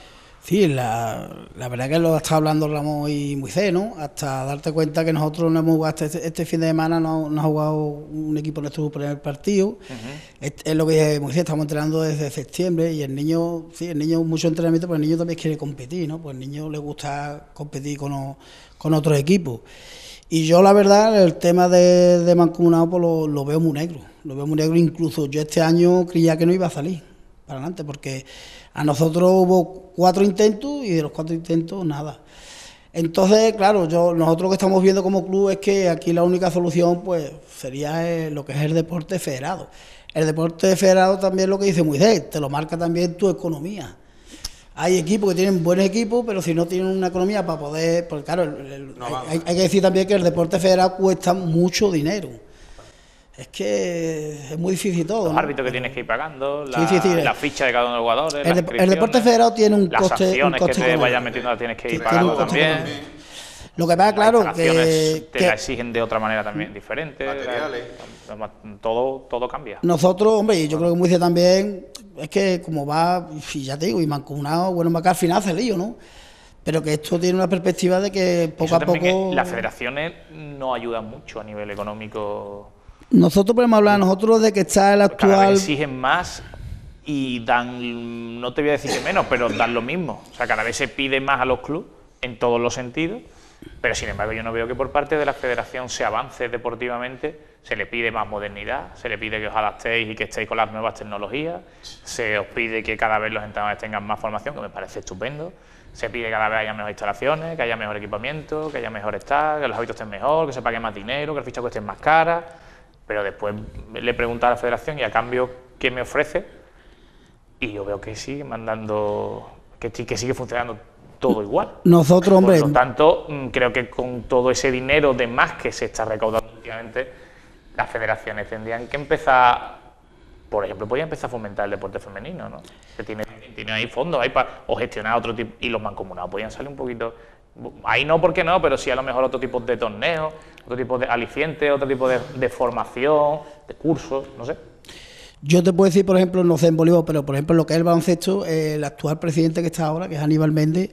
Sí, la, la verdad que lo está hablando Ramón y Moisés, ¿no? Hasta darte cuenta que nosotros no hemos jugado hasta este, este fin de semana, no, no ha jugado un equipo nuestro primer partido. Uh-huh. es, es lo que dice Moisés, estamos entrenando desde septiembre y el niño, sí, el niño mucho entrenamiento, pero el niño también quiere competir, ¿no? Pues el niño le gusta competir con, con otros equipos. Y yo la verdad, el tema de, de mancomunado pues lo, lo veo muy negro, lo veo muy negro, incluso yo este año creía que no iba a salir para adelante, porque a nosotros hubo cuatro intentos y de los cuatro intentos nada. Entonces, claro, yo nosotros lo que estamos viendo como club es que aquí la única solución pues sería eh, lo que es el deporte federado. El deporte federado también lo que dice Moisés, te lo marca también tu economía. Hay equipos que tienen buenos equipos, pero si no tienen una economía para poder... Porque claro, el, el, no, hay, hay que decir también que el deporte federado cuesta mucho dinero. Es que es muy difícil todo. Los ¿no? árbitros que tienes que ir pagando, la, sí, sí, sí. la ficha de cada uno de los jugadores, el, de, el deporte federado tiene un las coste... Las sanciones un coste que te económico. vayan metiendo las tienes que ir Sí, pagando también. también. Lo que pasa, claro, que... te que la exigen de otra manera también diferente. Materiales. Todo, todo cambia. Nosotros, hombre, y yo creo que Moisés también, es que como va, y ya te digo, y mancomunado, bueno, va que al final hace lío, ¿no? Pero que esto tiene una perspectiva de que poco Eso a poco... Es, las federaciones no ayudan mucho a nivel económico. Nosotros podemos hablar nosotros de que está el actual... Cada vez exigen más y dan, no te voy a decir que menos, pero dan lo mismo. O sea, cada vez se pide más a los clubes en todos los sentidos, pero sin embargo yo no veo que por parte de la federación se avance deportivamente. Se le pide más modernidad, se le pide que os adaptéis y que estéis con las nuevas tecnologías, se os pide que cada vez los entrenadores tengan más formación, que me parece estupendo, se pide que cada vez haya mejores instalaciones, que haya mejor equipamiento, que haya mejor staff, que los hábitos estén mejor, que se pague más dinero, que las fichas cuesten más caras, pero después le pregunto a la federación y a cambio ¿qué me ofrece? Y yo veo que sigue mandando, que, que sigue funcionando todo igual. Nosotros, hombre... Por lo tanto, creo que con todo ese dinero de más que se está recaudando últimamente, las federaciones tendrían que empezar, por ejemplo, podrían empezar a fomentar el deporte femenino, ¿no? Que tiene, tiene ahí fondos ahí para o gestionar otro tipo, y los mancomunados podrían salir un poquito, ahí no porque no, pero sí a lo mejor otro tipo de torneos, otro tipo de alicientes, otro tipo de, de formación, de cursos, no sé. Yo te puedo decir, por ejemplo, no sé en Bolívar, pero por ejemplo lo que es el baloncesto, eh, el actual presidente que está ahora, que es Aníbal Méndez,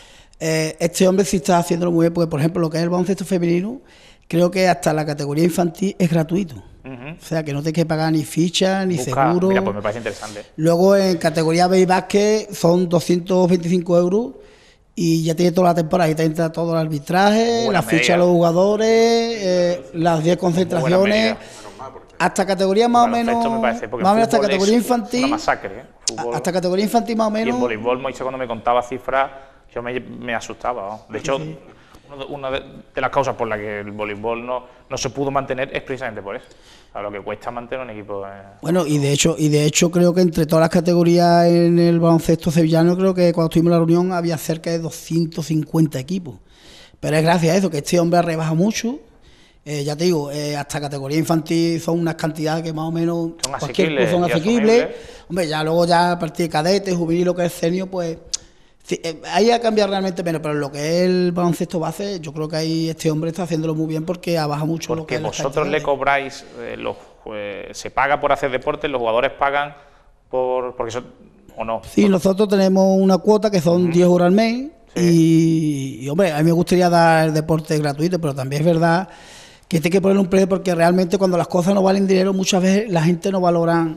eh, este hombre sí está haciéndolo muy bien, porque por ejemplo lo que es el baloncesto femenino, creo que hasta la categoría infantil es gratuito. Uh-huh. O sea, que no tienes que pagar ni ficha, ni Busca, seguro. Mira, pues me parece interesante. Luego en categoría B y básquet son doscientos veinticinco euros y ya tiene toda la temporada. Ahí te entra todo el arbitraje, la ficha de los jugadores, eh, las diez concentraciones. Hasta categoría más o menos, me parece, más o menos hasta categoría infantil. Una masacre, ¿eh? Fútbol, hasta categoría infantil más o menos. Y en voleibol, Moisés, cuando me contaba cifras, yo me, me asustaba, ¿no? De hecho, sí. Una de, de las causas por las que el voleibol no, no se pudo mantener es precisamente por eso. A lo que cuesta mantener un equipo. Eh. Bueno, y de hecho y de hecho creo que entre todas las categorías en el baloncesto sevillano, creo que cuando estuvimos en la reunión había cerca de doscientos cincuenta equipos. Pero es gracias a eso, que este hombre rebaja mucho. Eh, ya te digo, eh, hasta categoría infantil son unas cantidades que más o menos son cualquier asequibles, son asequibles. Hombre, ya luego ya a partir de cadete, juvenil, lo que es senior, pues sí, eh, ahí ha cambiado realmente menos, pero lo que es el baloncesto base, yo creo que ahí este hombre está haciéndolo muy bien porque ha bajado mucho porque lo que es Porque vosotros le cobráis, eh, los, eh, se paga por hacer deporte, los jugadores pagan por, porque eso, o no. Sí, nosotros tenemos una cuota que son uh-huh. diez euros al mes. Sí. Y, y hombre, a mí me gustaría dar el deporte gratuito, pero también es verdad que hay que poner un precio porque realmente cuando las cosas no valen dinero, muchas veces la gente no valora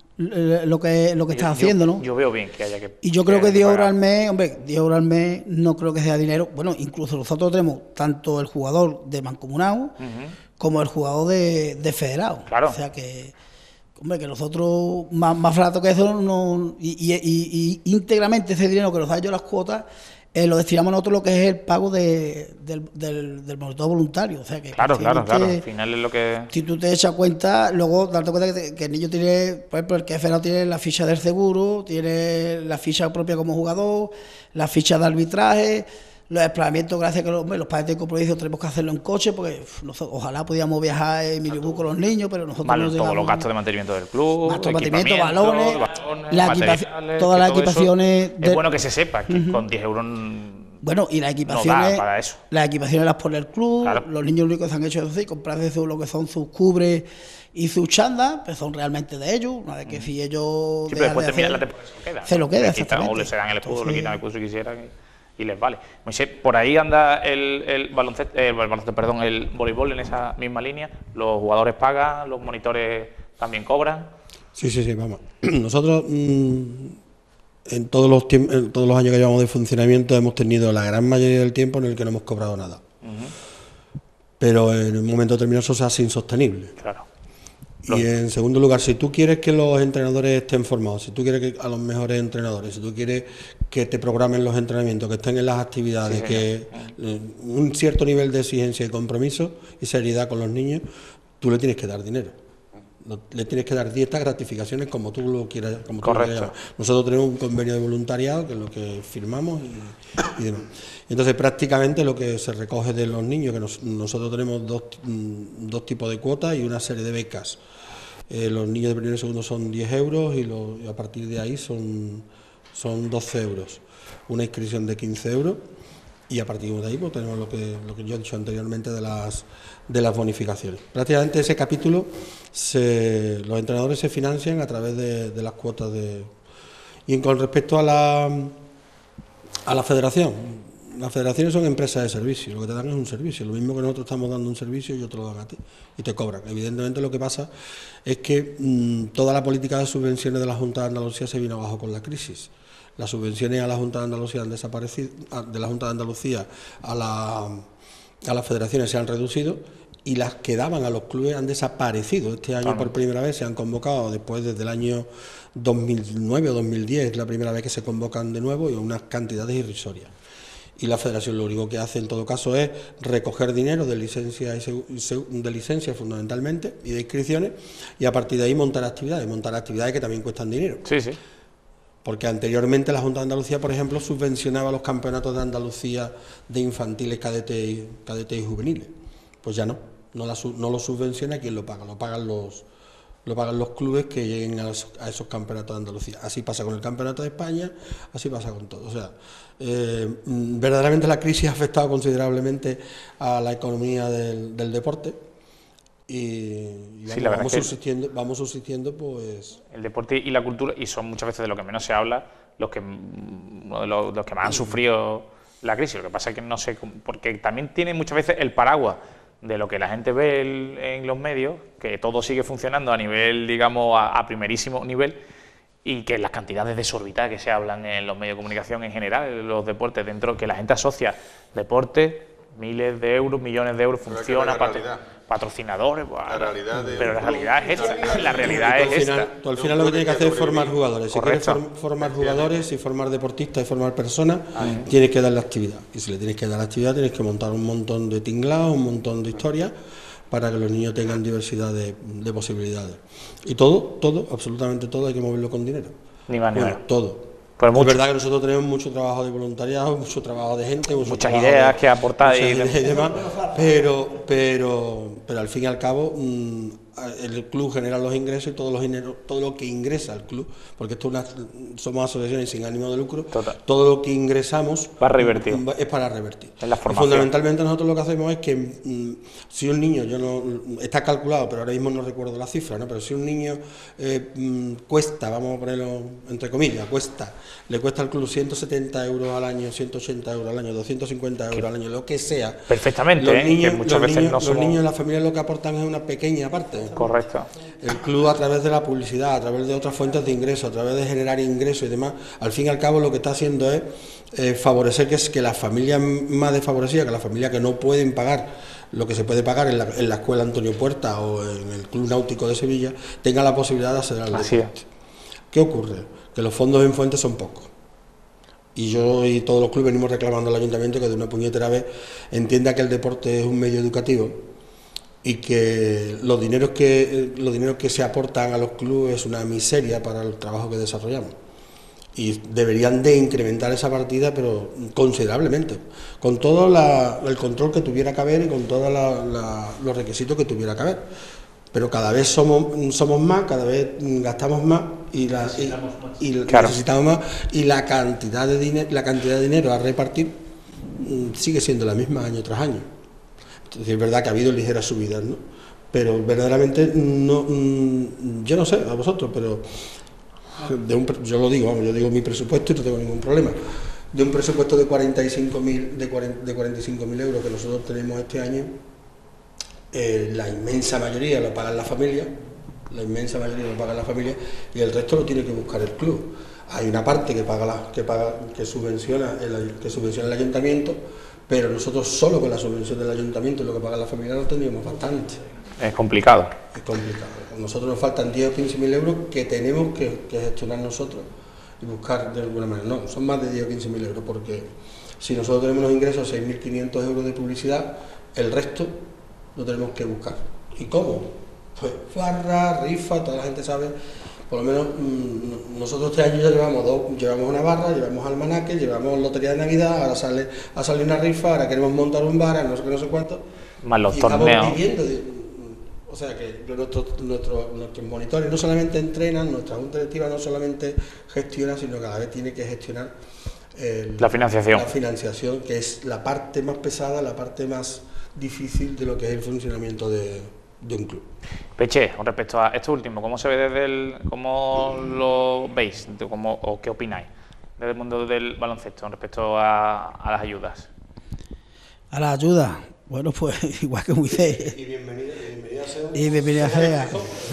lo que lo que estás haciendo, ¿no? Yo veo bien que haya que... Y yo creo que diez euros al mes, hombre, diez euros al mes no creo que sea dinero. Bueno, incluso nosotros tenemos tanto el jugador de mancomunado uh-huh. como el jugador de, de federado. Claro. O sea que, hombre, que nosotros más, más barato que eso, no y, y, y, y íntegramente ese dinero que nos da yo las cuotas, Eh, lo destinamos nosotros lo que es el pago de, del, del, del monitor voluntario. O sea que claro, claro, claro. Al final es lo que... Si tú te echas cuenta, luego darte cuenta que, que el niño tiene, por ejemplo, el que es federado tiene la ficha del seguro, tiene la ficha propia como jugador, la ficha de arbitraje, los desplazamientos, gracias a que los, los padres de compromiso tenemos que hacerlo en coche, porque nosotros, ojalá podíamos viajar en minibús con los niños, pero nosotros vale, no todos los gastos de mantenimiento del club, gastos de mantenimiento, balones, balones la equipa todas las equipaciones... De... Es bueno que se sepa que uh-huh. con diez euros Bueno, y las no equipaciones, da para eso. las equipaciones las pone el club, Claro. los niños lo único que se han hecho es decir, comprarse su- lo que son sus cubres y sus chandas, pues son realmente de ellos, una vez que si ellos Sí, pero dejan después de terminan la hacer, temporada y se lo quedan. se lo queda, Le quitan, exactamente. o le se dan el escudo, le Entonces- quitan el escudo si quisieran y, y les vale. Moisés, por ahí anda el, el baloncesto, el baloncesto, perdón, el voleibol en esa misma línea. Los jugadores pagan, los monitores también cobran. Sí, sí, sí, vamos. Nosotros, mmm, en, todos los tiemp- en todos los años que llevamos de funcionamiento, hemos tenido la gran mayoría del tiempo en el que no hemos cobrado nada. Uh-huh. Pero en un momento determinado eso se hace insostenible. Claro. Y en segundo lugar, si tú quieres que los entrenadores estén formados, si tú quieres que a los mejores entrenadores, si tú quieres que te programen los entrenamientos, que estén en las actividades, Sí, que eh, un cierto nivel de exigencia y compromiso y seriedad con los niños, tú le tienes que dar dinero. No- Le tienes que dar dietas, gratificaciones, como tú lo quieras, como tú lo Correcto. quieras llamar. Nosotros tenemos un convenio de voluntariado, que es lo que firmamos y, y demás. Entonces, prácticamente lo que se recoge de los niños, que nos- nosotros tenemos dos, mm, dos tipos de cuotas y una serie de becas. Eh, los niños de primero y segundo son diez euros y, lo- y a partir de ahí son, son doce euros. Una inscripción de quince euros y a partir de ahí pues, tenemos lo que, lo que yo he dicho anteriormente de las, de las bonificaciones. Prácticamente ese capítulo, se, los entrenadores se financian a través de, de las cuotas de... Y en, con respecto a la, a la federación, las federaciones son empresas de servicio, lo que te dan es un servicio, lo mismo que nosotros estamos dando un servicio y ellos te lo dan a ti y te cobran. Evidentemente lo que pasa es que mmm, toda la política de subvenciones de la Junta de Andalucía se vino abajo con la crisis. Las subvenciones a la Junta de Andalucía han desaparecido, de la Junta de Andalucía a, la, a las federaciones se han reducido y las que daban a los clubes han desaparecido. Este año por primera vez se han convocado, después desde el año dos mil nueve o dos mil diez, es la primera vez que se convocan de nuevo y unas cantidades irrisorias. Y la federación lo único que hace en todo caso es recoger dinero de licencias y seg- seg- de licencias fundamentalmente y de inscripciones y a partir de ahí montar actividades, montar actividades que también cuestan dinero. Sí, sí. Porque anteriormente la Junta de Andalucía, por ejemplo, subvencionaba los campeonatos de Andalucía de infantiles, cadetes y, cadetes y juveniles. Pues ya no, no, la, su- no lo subvenciona, ¿quién lo paga? Lo pagan los lo pagan los clubes que lleguen a, los- a esos campeonatos de Andalucía. Así pasa con el Campeonato de España, así pasa con todo. O sea, eh, mm, verdaderamente la crisis ha afectado considerablemente a la economía del, del deporte y, y vamos, Sí, la verdad vamos es que- subsistiendo, vamos subsistiendo pues... El deporte y la cultura, y son muchas veces de lo que menos se habla, los que, mm, uno de los, los que más han sufrido la crisis. Lo que pasa es que no sé, cómo- porque también tiene muchas veces el paraguas de lo que la gente ve el- en los medios, que todo sigue funcionando a nivel, digamos, a, a primerísimo nivel, y que las cantidades desorbitadas que se hablan en los medios de comunicación en general, en los deportes, dentro que la gente asocia deporte, miles de euros, millones de euros, Pero es que funciona, no es la patro- realidad. patrocinadores, buah, La realidad de pero un la club- realidad es esta, la realidad Tú al es final, esta. tú al final lo que tienes que hacer es formar jugadores. Si quieres Correcto. form- formar jugadores y formar deportistas y formar personas, tienes que darle actividad. Y si le tienes que dar actividad, tienes que montar un montón de tinglados, un montón de historias, para que los niños tengan diversidad de, de posibilidades. Y todo, todo, absolutamente todo, hay que moverlo con dinero. Ni más ni Bueno, menos. todo. Pero es mucho. verdad que nosotros tenemos mucho trabajo de voluntariado, mucho trabajo de gente, mucho Muchas trabajo ideas de- que aportar y muchas de- ideas y demás, pero, pero, pero al fin y al cabo mm, el club genera los ingresos y todos los dinero, todo lo que ingresa al club, porque esto es una, somos asociaciones sin ánimo de lucro, Total. todo lo que ingresamos Va revertido. mm, es para revertir. En la Y formación. fundamentalmente nosotros lo que hacemos es que mm, si un niño, yo no está calculado, pero ahora mismo no recuerdo la cifra, ¿no? Pero si un niño eh, mm, cuesta, vamos a ponerlo entre comillas, cuesta, le cuesta al club ciento setenta euros al año, ciento ochenta euros al año, doscientos cincuenta euros al año, lo que sea. Perfectamente, Los ¿eh? niños, Que muchas los veces niños, no los somos- niños y las familias lo que aportan es una pequeña parte. Correcto. El club, a través de la publicidad, a través de otras fuentes de ingresos, a través de generar ingresos y demás, al fin y al cabo lo que está haciendo es eh, favorecer que, es que las familias más desfavorecidas, que las familias que no pueden pagar lo que se puede pagar en la, en la escuela Antonio Puerta o en el Club Náutico de Sevilla, tengan la posibilidad de acceder al Así deporte. ¿Qué ocurre? Que los fondos en fuentes son pocos. Y yo y todos los clubes venimos reclamando al ayuntamiento que de una puñetera vez entienda que el deporte es un medio educativo y que los dineros que los dineros que se aportan a los clubes es una miseria para el trabajo que desarrollamos. Y deberían de incrementar esa partida, pero considerablemente, con todo la, el control que tuviera que haber y con todos los requisitos que tuviera que haber. Pero cada vez somos somos más, cada vez gastamos más y, la, y, y Claro. necesitamos más y la cantidad de dinero, la cantidad de dinero a repartir mm, sigue siendo la misma año tras año. Entonces, es verdad que ha habido ligeras subidas, ¿no? Pero verdaderamente, no, mm, yo no sé a vosotros, pero de un, yo lo digo, vamos, yo digo mi presupuesto y no tengo ningún problema. De un presupuesto de cuarenta y cinco mil de cuarenta y cinco mil euros que nosotros tenemos este año, eh, la inmensa mayoría lo pagan la familia, la inmensa mayoría lo pagan la familia y el resto lo tiene que buscar el club. Hay una parte que paga, la, que, paga que, subvenciona el, que subvenciona el ayuntamiento, pero nosotros solo con la subvención del ayuntamiento y lo que paga la familia no tendríamos bastante. Es complicado. Es complicado. A nosotros nos faltan diez o quince mil euros que tenemos que, que gestionar nosotros y buscar de alguna manera. No, son más de diez o quince mil euros, porque si nosotros tenemos los ingresos seis mil quinientos euros de publicidad, el resto lo tenemos que buscar. ¿Y cómo? Pues farra, rifa, toda la gente sabe. Por lo menos mmm, nosotros este año ya llevamos dos, llevamos una barra, llevamos almanaque, llevamos lotería de Navidad, ahora sale a salir una rifa, ahora queremos montar un bar, no sé qué, no sé cuánto. Más los y torneos. Estamos viviendo de, o sea que nuestros, nuestros, nuestros monitores no solamente entrenan, nuestra junta directiva no solamente gestiona, sino que cada vez tiene que gestionar el, la financiación. La financiación, que es la parte más pesada, la parte más difícil de lo que es el funcionamiento de, de un club. Peche, con respecto a esto último, ¿cómo se ve desde el, cómo lo veis, cómo, o qué opináis desde el mundo del baloncesto con respecto a, a las ayudas? A las ayudas, bueno, pues igual que Moisés. Y bienvenida, bienvenida sea. Y bienvenida sea.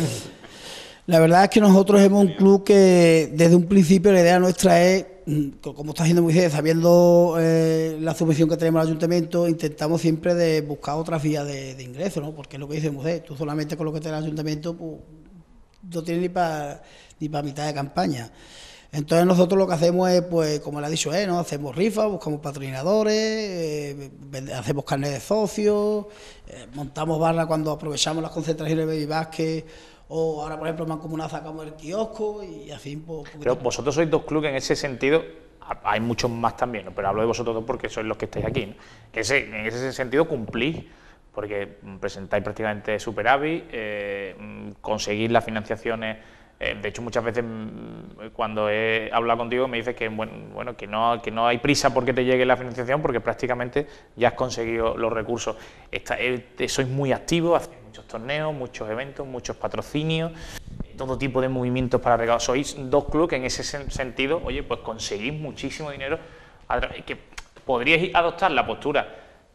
La verdad es que nosotros somos un club que desde un principio la idea nuestra es, como está haciendo Moisés, sabiendo eh, la subvención que tenemos al ayuntamiento, intentamos siempre de buscar otras vías de, de ingreso, ¿no? Porque es lo que dice Moisés, tú solamente con lo que te da el ayuntamiento pues, no tienes ni para ni para mitad de campaña. Entonces nosotros lo que hacemos es, pues, como le ha dicho él, ¿no? Hacemos rifas, buscamos patrocinadores, eh, hacemos carnet de socios, eh, montamos barra cuando aprovechamos las concentraciones de baby basket, o ahora, por ejemplo, en Mancomunidad sacamos el kiosco y así un poco. Pero vosotros sois dos clubes en ese sentido, hay muchos más también, ¿no? Pero hablo de vosotros dos porque sois los que estáis aquí, ¿no? Que ese, en ese sentido cumplís, porque presentáis prácticamente superávit, eh, conseguís las financiaciones. Eh, de hecho, muchas veces cuando he hablado contigo me dices que bueno, bueno que no que no hay prisa porque te llegue la financiación porque prácticamente ya has conseguido los recursos. Esta, eh, sois muy activos, hacéis muchos torneos, muchos eventos, muchos patrocinios, todo tipo de movimientos para regalar. Sois dos clubes que en ese sentido, oye, pues conseguís muchísimo dinero, que podríais adoptar la postura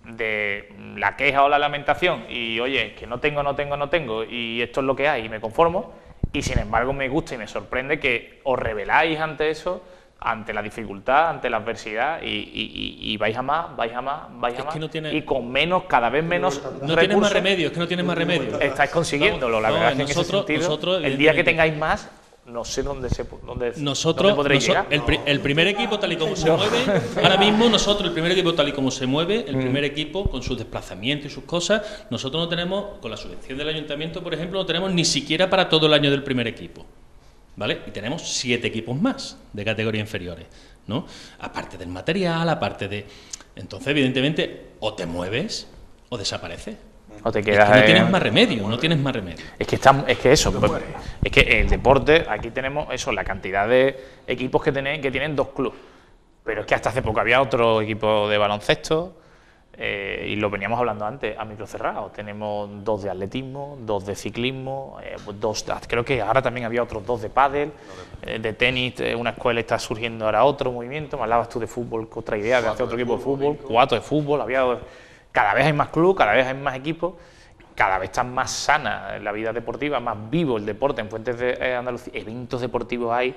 de la queja o la lamentación y oye, que no tengo, no tengo, no tengo y esto es lo que hay y me conformo. Y sin embargo me gusta y me sorprende que os rebeláis ante eso, ante la dificultad, ante la adversidad y, y, y, y vais a más, vais a más, vais a más, no tiene, y con menos, cada vez menos no tienes más remedio, es que no tienes más remedio. Estáis consiguiéndolo, la no, verdad no, es que nosotros, en ese sentido, nosotros, el día que tengáis más, no sé dónde se dónde, nosotros, dónde podréis nosotros llegar. El, pri, el primer equipo tal y como se mueve, ahora mismo nosotros, el primer equipo tal y como se mueve, el primer equipo con sus desplazamientos y sus cosas, nosotros no tenemos, con la subvención del ayuntamiento, por ejemplo, no tenemos ni siquiera para todo el año del primer equipo. ¿Vale? Y tenemos siete equipos más de categoría inferiores, ¿no? Aparte del material, aparte de... Entonces, evidentemente, o te mueves o desapareces. O te quedas, es que no tienes eh, más remedio, no tienes más remedio. Es que, está, es que eso, pues, es que el deporte, aquí tenemos eso, la cantidad de equipos que tienen, que tienen dos clubes. Pero es que hasta hace poco había otro equipo de baloncesto, eh, y lo veníamos hablando antes, a micro cerrado. Tenemos dos de atletismo, dos de ciclismo, eh, dos, creo que ahora también había otros dos de pádel, eh, de tenis, eh, una escuela está surgiendo ahora otro movimiento, me hablabas tú de fútbol, con otra idea de hacer otro equipo de fútbol, cuatro de fútbol, había, cada vez hay más clubes, cada vez hay más equipos, cada vez está más sana la vida deportiva, más vivo el deporte en Fuentes de eh, Andalucía, eventos deportivos hay,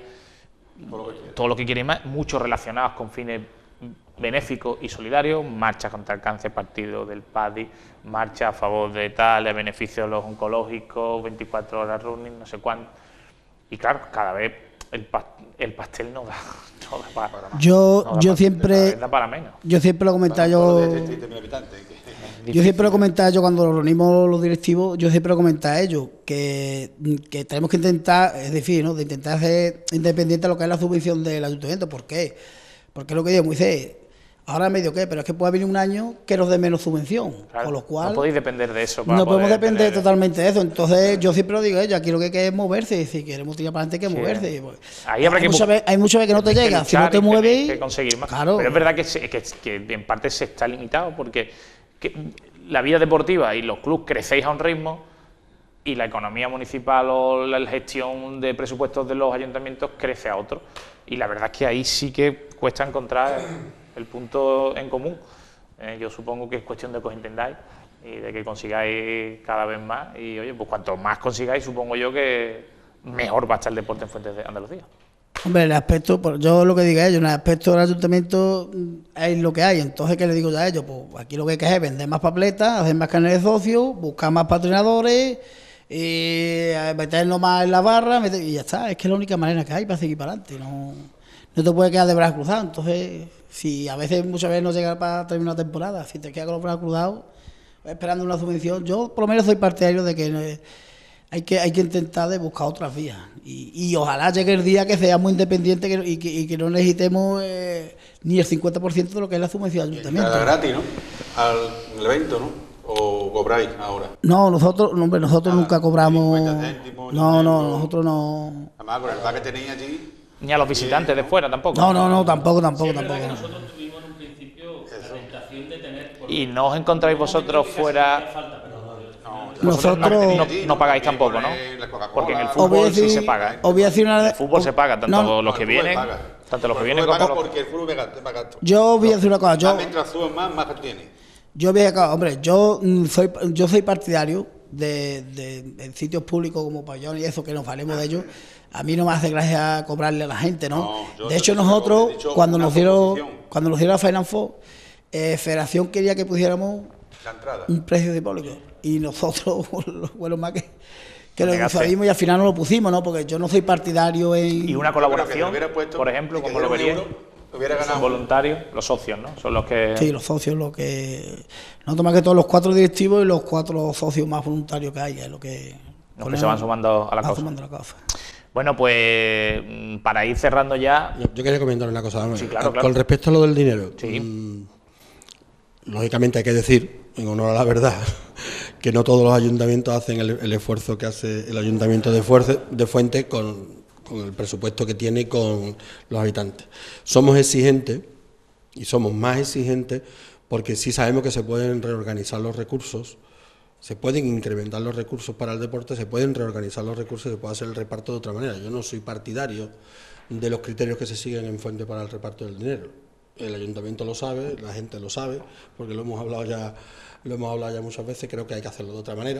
todo lo que quieres más, muchos relacionados con fines benéficos y solidarios, marchas contra el cáncer, partido del P A D I, marcha a favor de tal, el beneficio de los oncológicos, veinticuatro horas running, no sé cuánto. Y claro, cada vez el, pa el pastel no da, no da para, para más. Yo, no da yo para, siempre, da para menos. yo siempre lo comentaba yo, yo siempre lo comentaba yo cuando lo reunimos los directivos, yo siempre lo comentaba a ellos, que, que tenemos que intentar, es decir, ¿no? de intentar ser independiente de lo que es la subvención del ayuntamiento. ¿Por qué? Porque es lo que digo, Moisés, ahora medio qué, pero es que puede venir un año que nos dé menos subvención, Claro, con lo cual no podéis depender de eso. Para no podemos poder depender tener- totalmente de eso. Entonces yo siempre lo digo, eh, yo aquí lo que hay que es moverse, y si queremos tirar para adelante hay que Sí. moverse. Y, pues, Ahí habrá hay, que muchas bu- veces, hay muchas veces que no te Tenéis que llega, si no luchar te y tenéis mueves, que conseguir más. claro. Pero es verdad que, se- que, que en parte se está limitado porque que la vida deportiva y los clubes crecéis a un ritmo y la economía municipal o la gestión de presupuestos de los ayuntamientos crece a otro. Y la verdad es que ahí sí que cuesta encontrar el punto en común. Eh, yo supongo que es cuestión de que os entendáis y de que consigáis cada vez más. Y oye, pues cuanto más consigáis, supongo yo que mejor va a estar el deporte en Fuentes de Andalucía. Hombre, el aspecto, pues, yo lo que diga a ellos, en el aspecto del ayuntamiento mm, es lo que hay. Entonces, ¿qué le digo yo a ellos? Pues aquí lo que hay que hacer es vender más papeletas, hacer más carnet de socios, buscar más patrocinadores, y meternos más en la barra, meter- y ya está. Es que es la única manera que hay para seguir para adelante. No, no te puedes quedar de brazos cruzados. Entonces, si a veces, muchas veces no llega para terminar una temporada, si te quedas con los brazos cruzados, esperando una subvención, yo por lo menos soy partidario de que eh, hay que hay que intentar de buscar otras vías. Y, y ojalá llegue el día que seamos independientes que- y, que, y que no necesitemos eh, ni el cincuenta por ciento de lo que es la subvención del ayuntamiento. Entrada gratis, ¿no? Al evento, ¿no? ¿O cobráis ahora? No, nosotros, no, hombre, nosotros Nada, nunca cobramos. cincuenta céntimos, ni No, un no, euro. nosotros no. Además, con el bar que tenéis allí, Ni a los visitantes de fuera tampoco. No, no, no, tampoco, tampoco, Es verdad tampoco. que nosotros tuvimos en un principio la tentación de tener... por- Y no os encontráis vosotros fuera. falta, pero Vosotros Nosotros- no, no pagáis tampoco, ¿no? la Coca-Cola. Porque en el Os voy a fútbol sí decir- se paga. ¿eh? os voy a decir una- En el fútbol se paga, tanto No, los que el fútbol vienen, paga. tanto los que El vienen fútbol como paga los. porque el fútbol es gasto- es gasto. Yo os voy a decir una cosa, Más yo, mientras subes más, más gasto tienes. yo voy a, hombre, yo mm, soy, yo soy partidario de, de, en sitios públicos como Pabellón y eso, que nos valemos de ellos. A mí no me hace gracia cobrarle a la gente, ¿no? No, yo de te hecho, digo, nosotros, he dicho cuando una nos dieron, proposición. cuando nos dieron la Final Four, eh, Federación quería que pusiéramos La entrada. un precio simbólico. Y nosotros, bueno, más que, que lo Negaste. disuadimos y al final no lo pusimos, ¿no? Porque yo no soy partidario en... Y una Yo creo que colaboración, si hubiera puesto- por ejemplo, y que como lo diera un veríais, euro, hubiera son ganado. voluntarios, los socios, ¿no? Son los que. Sí, los socios, lo que... Nosotros más que todos los cuatro directivos y los cuatro socios más voluntarios que hay, es lo que... Los que se van sumando a la va causa. sumando a la causa. Bueno, pues mm, para ir cerrando ya. Yo, yo quería comentar una cosa. Vamos. Sí, claro, claro. Con respecto a lo del dinero. Sí. mm, lógicamente hay que decir, en honor a la verdad, que no todos los ayuntamientos hacen el, el esfuerzo que hace el ayuntamiento de, Fuerce, de Fuente con, con el presupuesto que tiene y con los habitantes. Somos exigentes y somos más exigentes porque sí sabemos que se pueden reorganizar los recursos. Se pueden incrementar los recursos para el deporte, se pueden reorganizar los recursos, se puede hacer el reparto de otra manera. Yo no soy partidario de los criterios que se siguen en Fuente para el reparto del dinero. El ayuntamiento lo sabe, la gente lo sabe, porque lo hemos hablado ya, lo hemos hablado ya muchas veces, creo que hay que hacerlo de otra manera.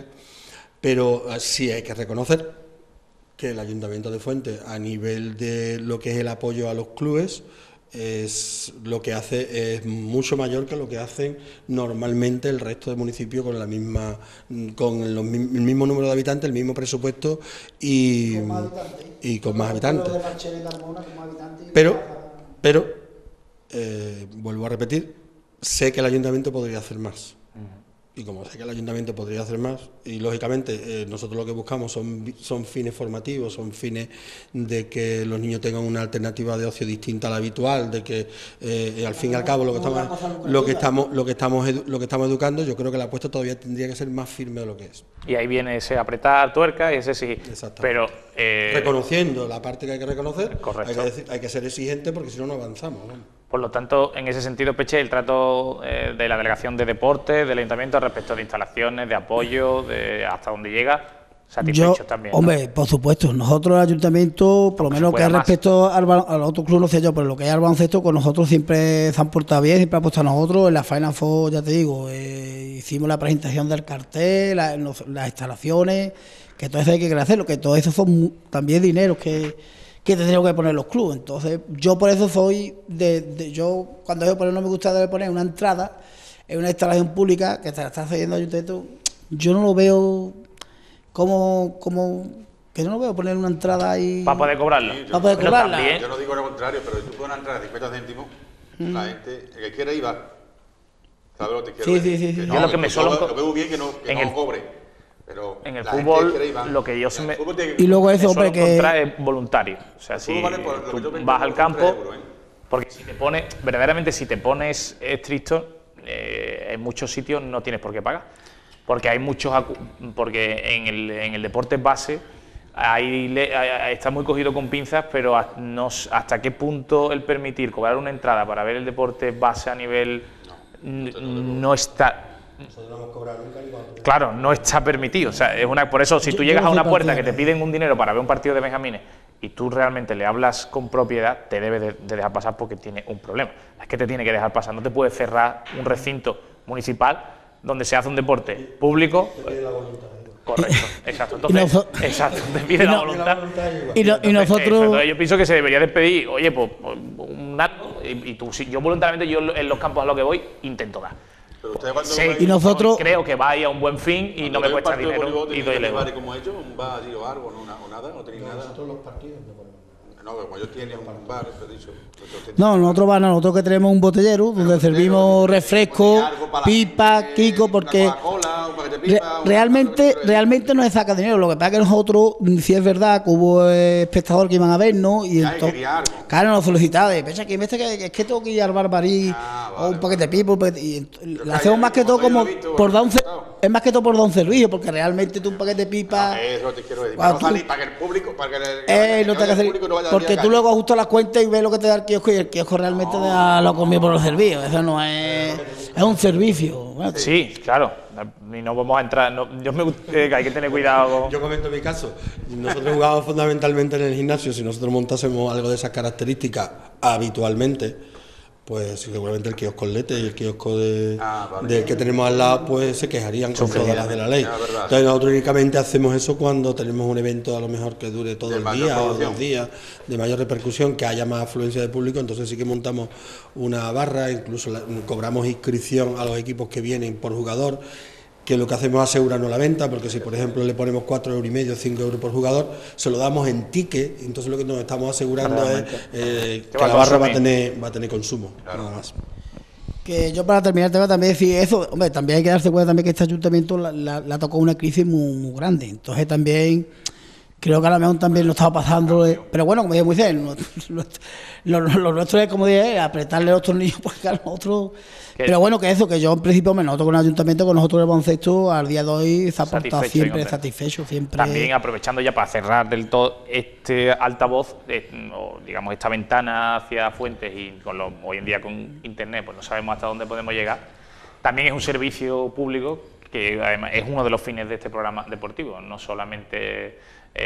Pero eh, sí hay que reconocer que el ayuntamiento de Fuente, a nivel de lo que es el apoyo a los clubes, es lo que hace es mucho mayor que lo que hacen normalmente el resto de municipios con la misma con los, mi- el mismo número de habitantes, el mismo presupuesto y con más habitantes, y con más habitantes. Pero pero eh, vuelvo a repetir, sé que el ayuntamiento podría hacer más. Y como sé que el ayuntamiento podría hacer más, y lógicamente eh, nosotros lo que buscamos son, vi- son fines formativos, son fines de que los niños tengan una alternativa de ocio distinta a la habitual, de que eh, al fin y al cabo lo que estamos lo que estamos lo que estamos edu- lo que estamos educando, yo creo que la apuesta todavía tendría que ser más firme de lo que es. Y ahí viene ese apretar tuerca y ese sí. Exactamente. Pero. eh, Reconociendo la parte que hay que reconocer, Correcto. hay que, decir- hay que ser exigente porque si no no avanzamos, ¿no? Por lo tanto, en ese sentido, Peche, el trato eh, de la Delegación de Deportes, del Ayuntamiento respecto de instalaciones, de apoyo, de hasta dónde llega, Yo, satisfechos también, ¿no? hombre, por supuesto, nosotros el ayuntamiento, por lo se menos que pueda es más. respecto al, ba- al otro club, no sé yo, pero lo que es al baloncesto, con nosotros siempre se han portado bien, siempre han puesto a nosotros. En la Final Four, ya te digo, eh, hicimos la presentación del cartel, la- los- las instalaciones, que todo eso hay que hacerlo, que todo eso son mu- también dineros que, que tendríamos que poner los clubes. Entonces, yo por eso soy, de, de- yo cuando yo poner, no me gusta de poner una entrada en una instalación pública que te la está haciendo el ayuntamiento, yo no lo veo como, como que no lo veo poner una entrada ahí Para poder cobrarla. Sí, yo- para poder Pero cobrarla. también- Yo no digo lo contrario, pero si tú pones una entrada de cincuenta céntimos, la gente, el que quiera ir va. ¿Sabes lo que te quiero Sí, decir? sí, sí, Que sí. no, Yo lo que me yo suelo lo, enco- lo veo bien que no, que en no el- cobre. Pero En el la gente fútbol, que quiera ir va. lo que yo se En me- el fútbol tiene que- Y luego Me eso, suelo hombre, que encontrar es voluntario. O sea, el si fútbol vale por lo que tú yo vendo vas al por campo, tres euros, ¿eh? Porque si te pones, verdaderamente si te pones estricto, eh, en muchos sitios no tienes por qué pagar. Porque hay muchos, porque en el, en el deporte base ahí le, está muy cogido con pinzas, pero a, no, hasta qué punto el permitir cobrar una entrada para ver el deporte base a nivel no, no está. Claro, no está permitido. O sea, es una, por eso, si tú llegas a una puerta que te piden un dinero para ver un partido de benjamines y tú realmente le hablas con propiedad, te debe de, de dejar pasar porque tiene un problema. Es que te tiene que dejar pasar. No te puedes cerrar un recinto municipal donde se hace un deporte público. Te pide la voluntad. Correcto, exacto. Entonces, exacto, te pide la voluntad. Y, no, y nosotros. Entonces, yo pienso que se debería de pedir, oye, pues un acto, y, y tú, si yo voluntariamente, yo en los campos a los que voy, intento dar. Sí, y nosotros creo que va a ir a un buen fin y no me cuesta dinero y doy el euro. ¿Cómo he hecho? ¿Un bar o algo? ¿No, nada? ¿No tenéis nada? Nosotros los partidos no, como yo tenía un bar, he dicho. No, nosotros van, nosotros que tenemos un botellero donde servimos refresco, pipa, Kiko, porque re realmente realmente no se saca dinero. Lo que pasa es que nosotros, si es verdad que hubo espectadores que iban a vernos y entonces, claro, nos solicitaban, pensa que es que tengo que ir al barbarí o un paquete de pipa, y lo hacemos más que todo como por dar un es más que todo por dar un servicio, porque realmente tú un paquete de pipa. Eso te quiero decir. Para que el público, para que el público no vaya. Porque tú luego ajustas las cuentas y ves lo que te da el kiosco y el kiosco realmente te da lo comido por los servicios. Eso no es. Es un servicio. Bueno, sí, claro. Y no vamos a entrar. No, yo me, eh, hay que tener cuidado. Con... Yo comento mi caso. Nosotros jugamos fundamentalmente en el gimnasio. Si nosotros montásemos algo de esas características habitualmente, pues seguramente el kiosco Lete y el kiosco de, ah, vale. del que tenemos al lado, pues se quejarían con todas las de la ley. Ya, entonces nosotros únicamente hacemos eso cuando tenemos un evento a lo mejor que dure todo el día o dos días, de mayor repercusión, que haya más afluencia de público, entonces sí que montamos una barra, incluso la, cobramos inscripción a los equipos que vienen por jugador, que lo que hacemos es asegurarnos la venta, porque si por ejemplo le ponemos cuatro euros y medio, cinco euros por jugador, se lo damos en ticket, entonces lo que nos estamos asegurando es eh, que la barra va a tener va a tener consumo, claro. Nada más. Que yo para terminar el tema también decir eso, hombre, también hay que darse cuenta también que este ayuntamiento la, la, la tocó una crisis muy, muy grande, entonces también creo que a lo mejor también lo estaba pasando, eh, pero bueno, como dije muy bien, lo, lo, lo, lo nuestro es como dije, apretarle los tornillos porque a nosotros. Pero bueno, que eso, que yo en principio me noto con el ayuntamiento, con nosotros el baloncesto al día de hoy se ha portado siempre satisfecho, siempre. También aprovechando ya para cerrar del todo este altavoz, eh, o digamos esta ventana hacia Fuentes y con lo, hoy en día con internet pues no sabemos hasta dónde podemos llegar, también es un servicio público que además es uno de los fines de este programa deportivo, no solamente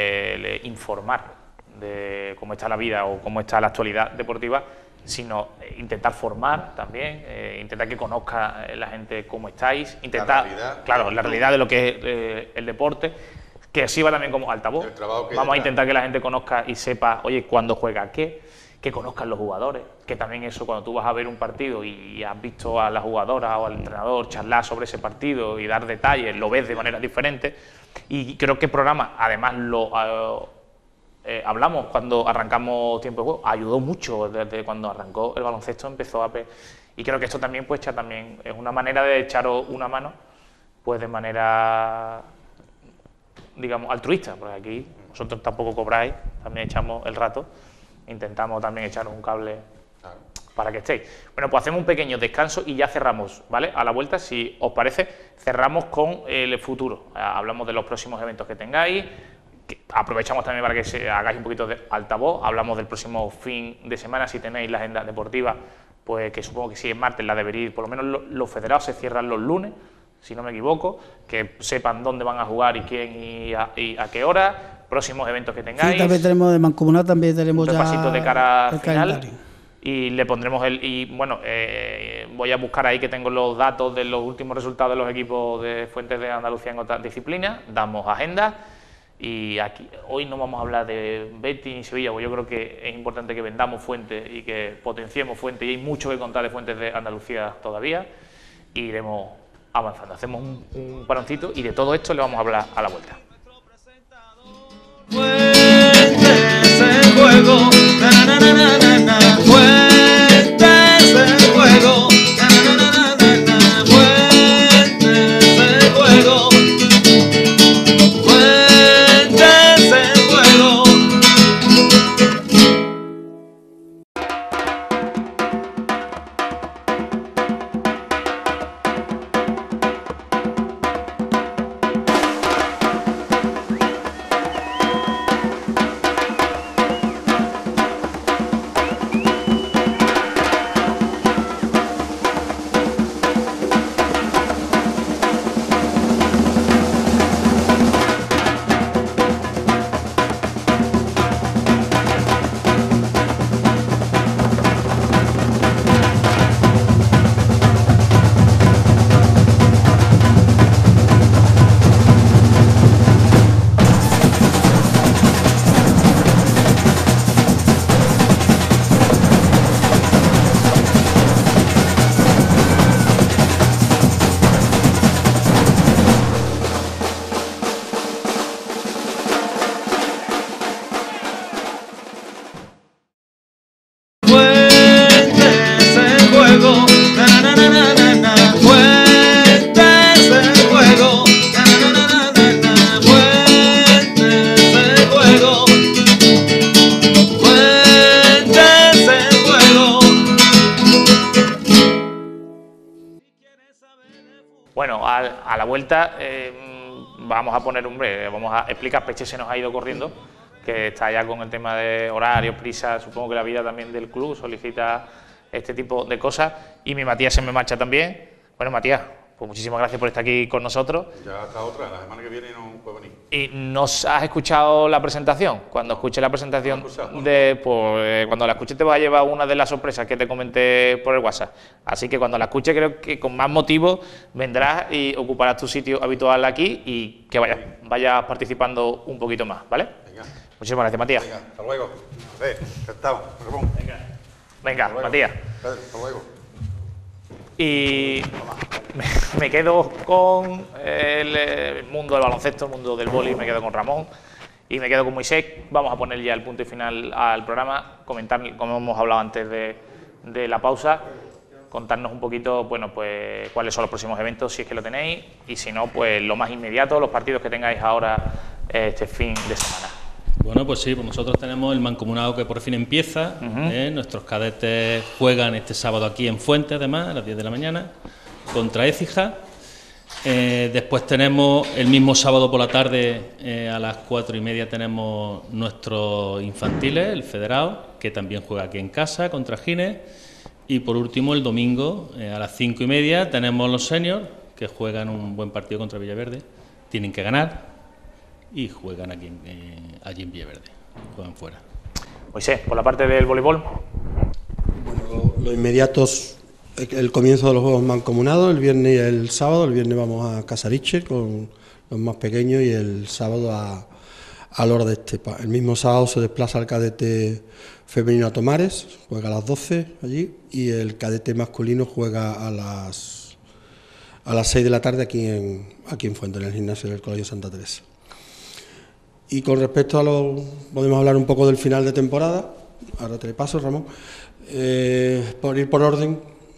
eh, informar de cómo está la vida o cómo está la actualidad deportiva, sino intentar formar también, eh, intentar que conozca la gente cómo estáis, intentar, la realidad, claro, la realidad de lo que es eh, el deporte, que sirva también como altavoz. Vamos a intentar que la gente conozca y sepa, oye, cuándo juega qué, que conozcan los jugadores, que también eso, cuando tú vas a ver un partido y has visto a la jugadora o al entrenador charlar sobre ese partido y dar detalles, lo ves de manera diferente, y creo que el programa, además, lo... Uh, Eh, hablamos cuando arrancamos Tiempo de Juego, ayudó mucho desde cuando arrancó el baloncesto, empezó a... Pe y creo que esto también, pues, también es una manera de echaros una mano, pues de manera, digamos, altruista, porque aquí vosotros tampoco cobráis, también echamos el rato, intentamos también echaros un cable para que estéis. Bueno, pues hacemos un pequeño descanso y ya cerramos, ¿vale? A la vuelta, si os parece, cerramos con el futuro, hablamos de los próximos eventos que tengáis. Aprovechamos también para que se hagáis un poquito de altavoz, hablamos del próximo fin de semana, si tenéis la agenda deportiva, pues que supongo que si es martes la debería ir, por lo menos los, los federados se cierran los lunes, si no me equivoco, que sepan dónde van a jugar y quién y a, y a qué hora, próximos eventos que tengáis. Sí, también tenemos de mancomunidad, también tenemos un ya repasito de cara el final. calendario. Y le pondremos el... Y bueno, eh, voy a buscar ahí que tengo los datos de los últimos resultados de los equipos de Fuentes de Andalucía en otras disciplinas, damos agenda. Y aquí hoy no vamos a hablar de Betis ni Sevilla, porque yo creo que es importante que vendamos Fuentes y que potenciemos Fuentes, y hay mucho que contar de Fuentes de Andalucía todavía, y iremos avanzando. Hacemos un, un paroncito y de todo esto le vamos a hablar a la vuelta. Fuentes en juego, na na na na na na, Fuentes en juego, na na na na na na, Fuentes en juego. a, a la vuelta eh, vamos a poner, hombre, vamos a explicar, Peche se nos ha ido corriendo, que está ya con el tema de horarios, prisa, supongo que la vida también del club solicita este tipo de cosas, y mi Matías se me marcha también. Bueno, Matías, pues muchísimas gracias por estar aquí con nosotros. Ya hasta otra, la semana que viene no puedo venir. ¿Y nos has escuchado la presentación? Cuando escuche la presentación, de, pues, cuando la escuche te vas a llevar una de las sorpresas que te comenté por el WhatsApp. Así que cuando la escuche creo que con más motivo vendrás y ocuparás tu sitio habitual aquí y que vayas, vayas participando un poquito más, ¿vale? Venga. Muchísimas gracias, Matías. Venga, hasta luego. A ver, ¿qué estamos? Ramón. Venga, Venga Hasta luego. Matías. Pedro, hasta luego. Y me quedo con el, el mundo del baloncesto, el mundo del vóley, me quedo con Ramón y me quedo con Moisés. Vamos a poner ya el punto y final al programa, comentar, como hemos hablado antes de, de la pausa, contarnos un poquito, bueno, pues cuáles son los próximos eventos, si es que lo tenéis, y si no, pues lo más inmediato, los partidos que tengáis ahora este fin de semana. Bueno, pues sí, pues nosotros tenemos el mancomunado que por fin empieza. Uh-huh. ¿eh? Nuestros cadetes juegan este sábado aquí en Fuente, además, a las diez de la mañana, contra Écija. Eh, después tenemos el mismo sábado por la tarde, eh, a las cuatro y media, tenemos nuestros infantiles, el Federado, que también juega aquí en casa contra Gines. Y por último, el domingo, eh, a las cinco y media, tenemos los seniors, que juegan un buen partido contra Villaverde. Tienen que ganar y juegan aquí, eh, allí en Villaverde, juegan fuera. Moisés, por la parte del voleibol. Bueno, lo, lo inmediatos, el comienzo de los juegos mancomunados, el viernes y el sábado. El viernes vamos a Casariche con los más pequeños y el sábado a, a Lora de Estepa. El mismo sábado se desplaza el cadete femenino a Tomares, juega a las doce allí, y el cadete masculino juega a las a las seis de la tarde aquí en, aquí en Fuente, en el gimnasio del Colegio Santa Teresa. Y con respecto a lo, podemos hablar un poco del final de temporada. Ahora te paso, Ramón. Eh, por ir por orden,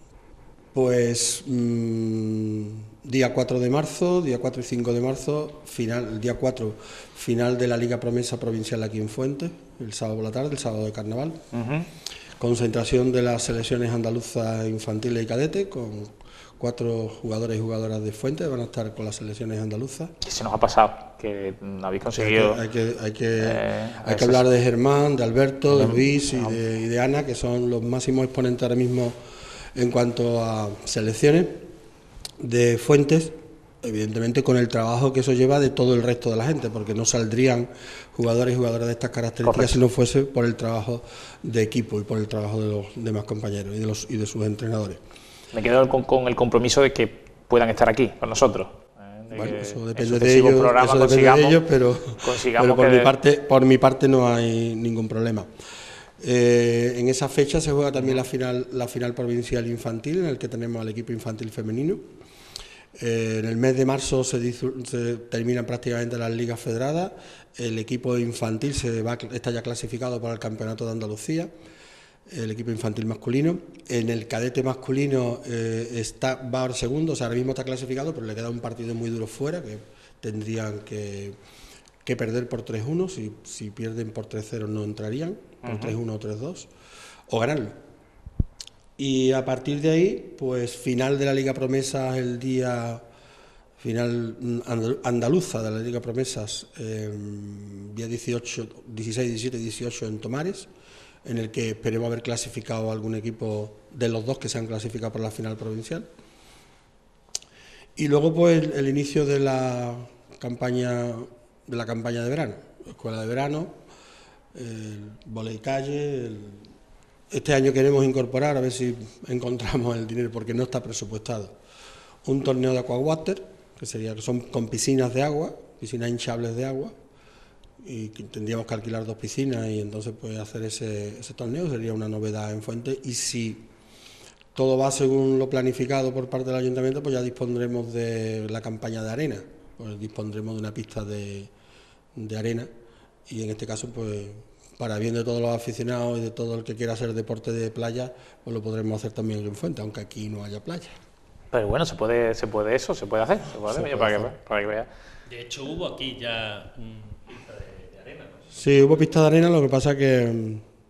pues mmm, día cuatro de marzo, día cuatro y cinco de marzo, final, el día cuatro, final de la Liga Promesa Provincial aquí en Fuente, el sábado por la tarde, el sábado de carnaval. Uh-huh. Concentración de las selecciones andaluzas infantiles y cadetes, con cuatro jugadores y jugadoras de Fuente, van a estar con las selecciones andaluzas. ¿Qué se nos ha pasado? Que habéis conseguido... Hay que, hay que, hay que, eh, hay que hablar de Germán, de Alberto, de no, Luis y no. de, y de Ana, que son los máximos exponentes ahora mismo en cuanto a selecciones de Fuentes, evidentemente con el trabajo que eso lleva de todo el resto de la gente, porque no saldrían jugadores y jugadoras de estas características Correcto. Si no fuese por el trabajo de equipo y por el trabajo de los demás compañeros y de, los, y de sus entrenadores. Me quedo con, con el compromiso de que puedan estar aquí con nosotros. De bueno, eso depende de ellos, eso depende de ellos, pero, pero por, mi de... parte, por mi parte no hay ningún problema. Eh, en esa fecha se juega también la final, la final provincial infantil, en el que tenemos al equipo infantil femenino. Eh, en el mes de marzo se, se terminan prácticamente las ligas federadas. El equipo infantil se va, está ya clasificado para el Campeonato de Andalucía, el equipo infantil masculino. En el cadete masculino eh, está, va ahora segundo, o sea, ahora mismo está clasificado, pero le queda un partido muy duro fuera, que tendrían que, que perder por tres uno, si, si pierden por tres cero no entrarían, por uh-huh. tres uno o tres dos, o ganarlo. Y a partir de ahí, pues final de la Liga Promesas el día... final andaluza de la Liga Promesas, eh, día dieciocho, dieciséis, diecisiete y dieciocho en Tomares, en el que esperemos haber clasificado algún equipo de los dos que se han clasificado para la final provincial. Y luego pues el, el inicio de la campaña de la campaña de verano, escuela de verano, el vóley calle. El, este año queremos incorporar, a ver si encontramos el dinero, porque no está presupuestado, un torneo de aquawater, que sería que son con piscinas de agua, piscinas hinchables de agua, y que tendríamos que alquilar dos piscinas y entonces pues hacer ese, ese torneo sería una novedad en Fuente. Y si todo va según lo planificado por parte del ayuntamiento, pues ya dispondremos de la campaña de arena, pues dispondremos de una pista de, de arena, y en este caso pues para bien de todos los aficionados y de todo el que quiera hacer deporte de playa, pues lo podremos hacer también en Fuente, aunque aquí no haya playa. Pero bueno, se puede, se puede eso, se puede hacer, se puede, se puede para, hacer. Que, para que vea. De hecho hubo aquí ya un pista de, de arena, ¿no? Sí, hubo pista de arena, lo que pasa que,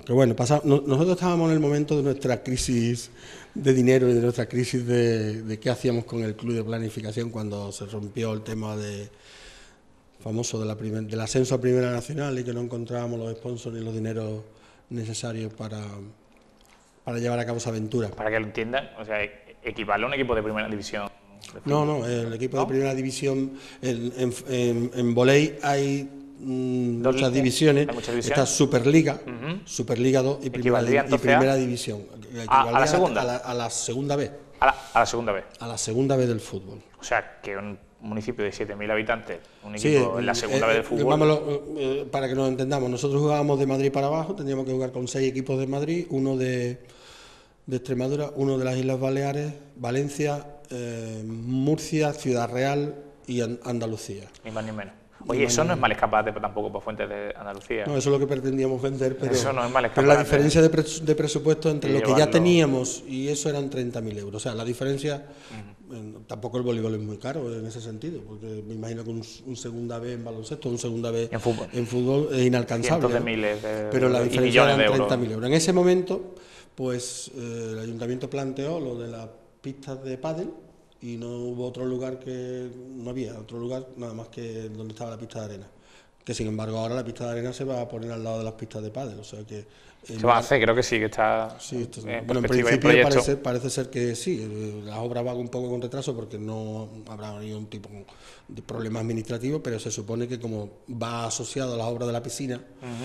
que bueno, pasa, no, nosotros estábamos en el momento de nuestra crisis de dinero y de nuestra crisis de, de qué hacíamos con el club de planificación cuando se rompió el tema de famoso de la primer, del ascenso a Primera Nacional y que no encontrábamos los sponsors ni los dineros necesarios para, para llevar a cabo esa aventura. Para que lo entiendan, o sea, equivale a un equipo de Primera División. No, no, el equipo ¿No? de Primera División, en, en, en, en volei hay mm, Dos- muchas divisiones, hay muchas divisiones. está Superliga, Ujú. Superliga dos y Primera, Equivaldría, y entonces, primera a- División. a- a la Equivaldría segunda. A la, a la segunda vez, A la, a la segunda vez. a la segunda vez del fútbol. O sea, que un municipio de siete mil habitantes, un Sí, equipo en la segunda eh, vez del eh, fútbol. vámonos, eh, para que nos entendamos, nosotros jugábamos de Madrid para abajo, tendríamos que jugar con seis equipos de Madrid, uno de, de Extremadura, uno de las Islas Baleares, Valencia, eh, Murcia, Ciudad Real y An- Andalucía. Ni más ni menos. Ni Oye, más eso ni no es menos. mal escapate tampoco por fuentes de Andalucía. No, eso es lo que pretendíamos vender, pero, Eso no es mal pero la escaparate. diferencia de, pres- de presupuesto entre Y lo que ya llevarlo- teníamos y eso eran treinta mil euros. O sea, la diferencia, eh, tampoco el voleibol es muy caro en ese sentido, porque me imagino que un, un segunda vez en baloncesto, un segunda vez En fútbol. en fútbol es inalcanzable. Cientos de ¿no? miles de- pero la y diferencia millones eran de euros. treinta mil euros. En ese momento, pues eh, el ayuntamiento planteó lo de las pistas de pádel y no hubo otro lugar que, no había otro lugar nada más que donde estaba la pista de arena. Que sin embargo ahora la pista de arena se va a poner al lado de las pistas de pádel, o sea que... Se va a hacer, creo que sí, que está Sí, esto- en bueno, en perspectiva y principio proyecto. parece, parece ser que sí, eh, la obra va un poco con retraso porque no habrá ningún tipo de problema administrativo, pero se supone que como va asociado a la obra de la piscina,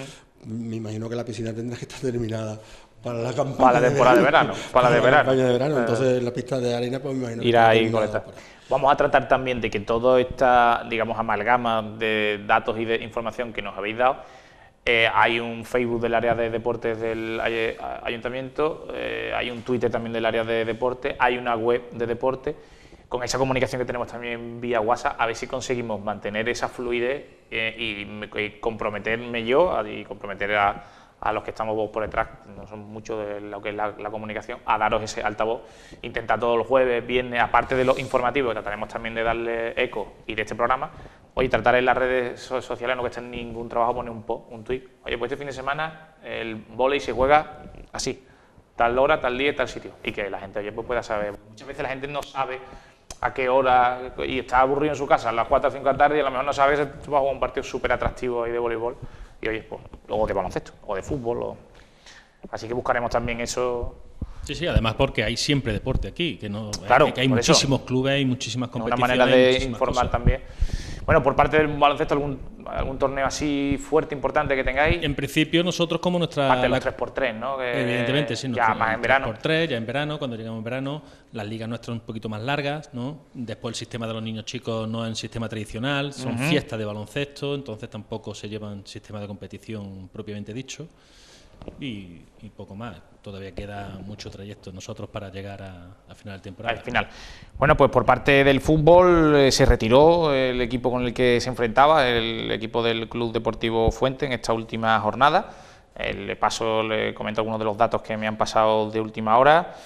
me imagino que la piscina tendrá que estar terminada para la campaña Para la temporada de verano, para la de verano. campaña de verano, Eh. entonces la pista de arena pues me imagino que Irá estará ahí terminada conectar. por ahí. Vamos a tratar también de que toda esta, digamos, amalgama de datos y de información que nos habéis dado, eh, hay un Facebook del área de deportes del ay- ayuntamiento, eh, hay un Twitter también del área de deporte, hay una web de deporte. Con esa comunicación que tenemos también vía WhatsApp, a ver si conseguimos mantener esa fluidez eh, y, me- y comprometerme yo a- y comprometer a, a los que estamos por detrás, no son muchos de lo que es la, la comunicación, a daros ese altavoz. Intentar todos los jueves, viernes, aparte de los informativos, que trataremos también de darle eco y de este programa, oye, tratar en las redes so- sociales, no que esté en ningún trabajo, poner un post, un tweet. Oye, pues este fin de semana el vóley se juega así, tal hora, tal día, tal sitio. Y que la gente, oye, pues pueda saber. Muchas veces la gente no sabe a qué hora y está aburrido en su casa a las cuatro o cinco de la tarde y a lo mejor no sabe que se va a jugar un partido súper atractivo ahí de voleibol y oye, pues luego de baloncesto o de fútbol. O... Así que buscaremos también eso. Sí, sí, además porque hay siempre deporte aquí, que no Claro, que hay por eso. muchísimos clubes y muchísimas Una competiciones. manera y de muchísimas informar cosas. también. Bueno, por parte del baloncesto, algún, algún torneo así fuerte, importante que tengáis, En principio nosotros como nuestra... aparte de los la- tres por tres, ¿no? Que Evidentemente, sí. Ya nosotros más en tres verano. por tres, ya en verano, cuando llegamos en verano, las ligas nuestras un poquito más largas, ¿no? Después el sistema de los niños chicos no es un sistema tradicional, son Ujú. fiestas de baloncesto, entonces tampoco se llevan sistema de competición propiamente dicho. Y, y poco más. Todavía queda mucho trayecto nosotros para llegar a, a final de temporada. Al final. Bueno, pues por parte del fútbol eh, se retiró el equipo con el que se enfrentaba, el equipo del Club Deportivo Fuente en esta última jornada. Eh, le paso, le comento algunos de los datos que me han pasado de última hora.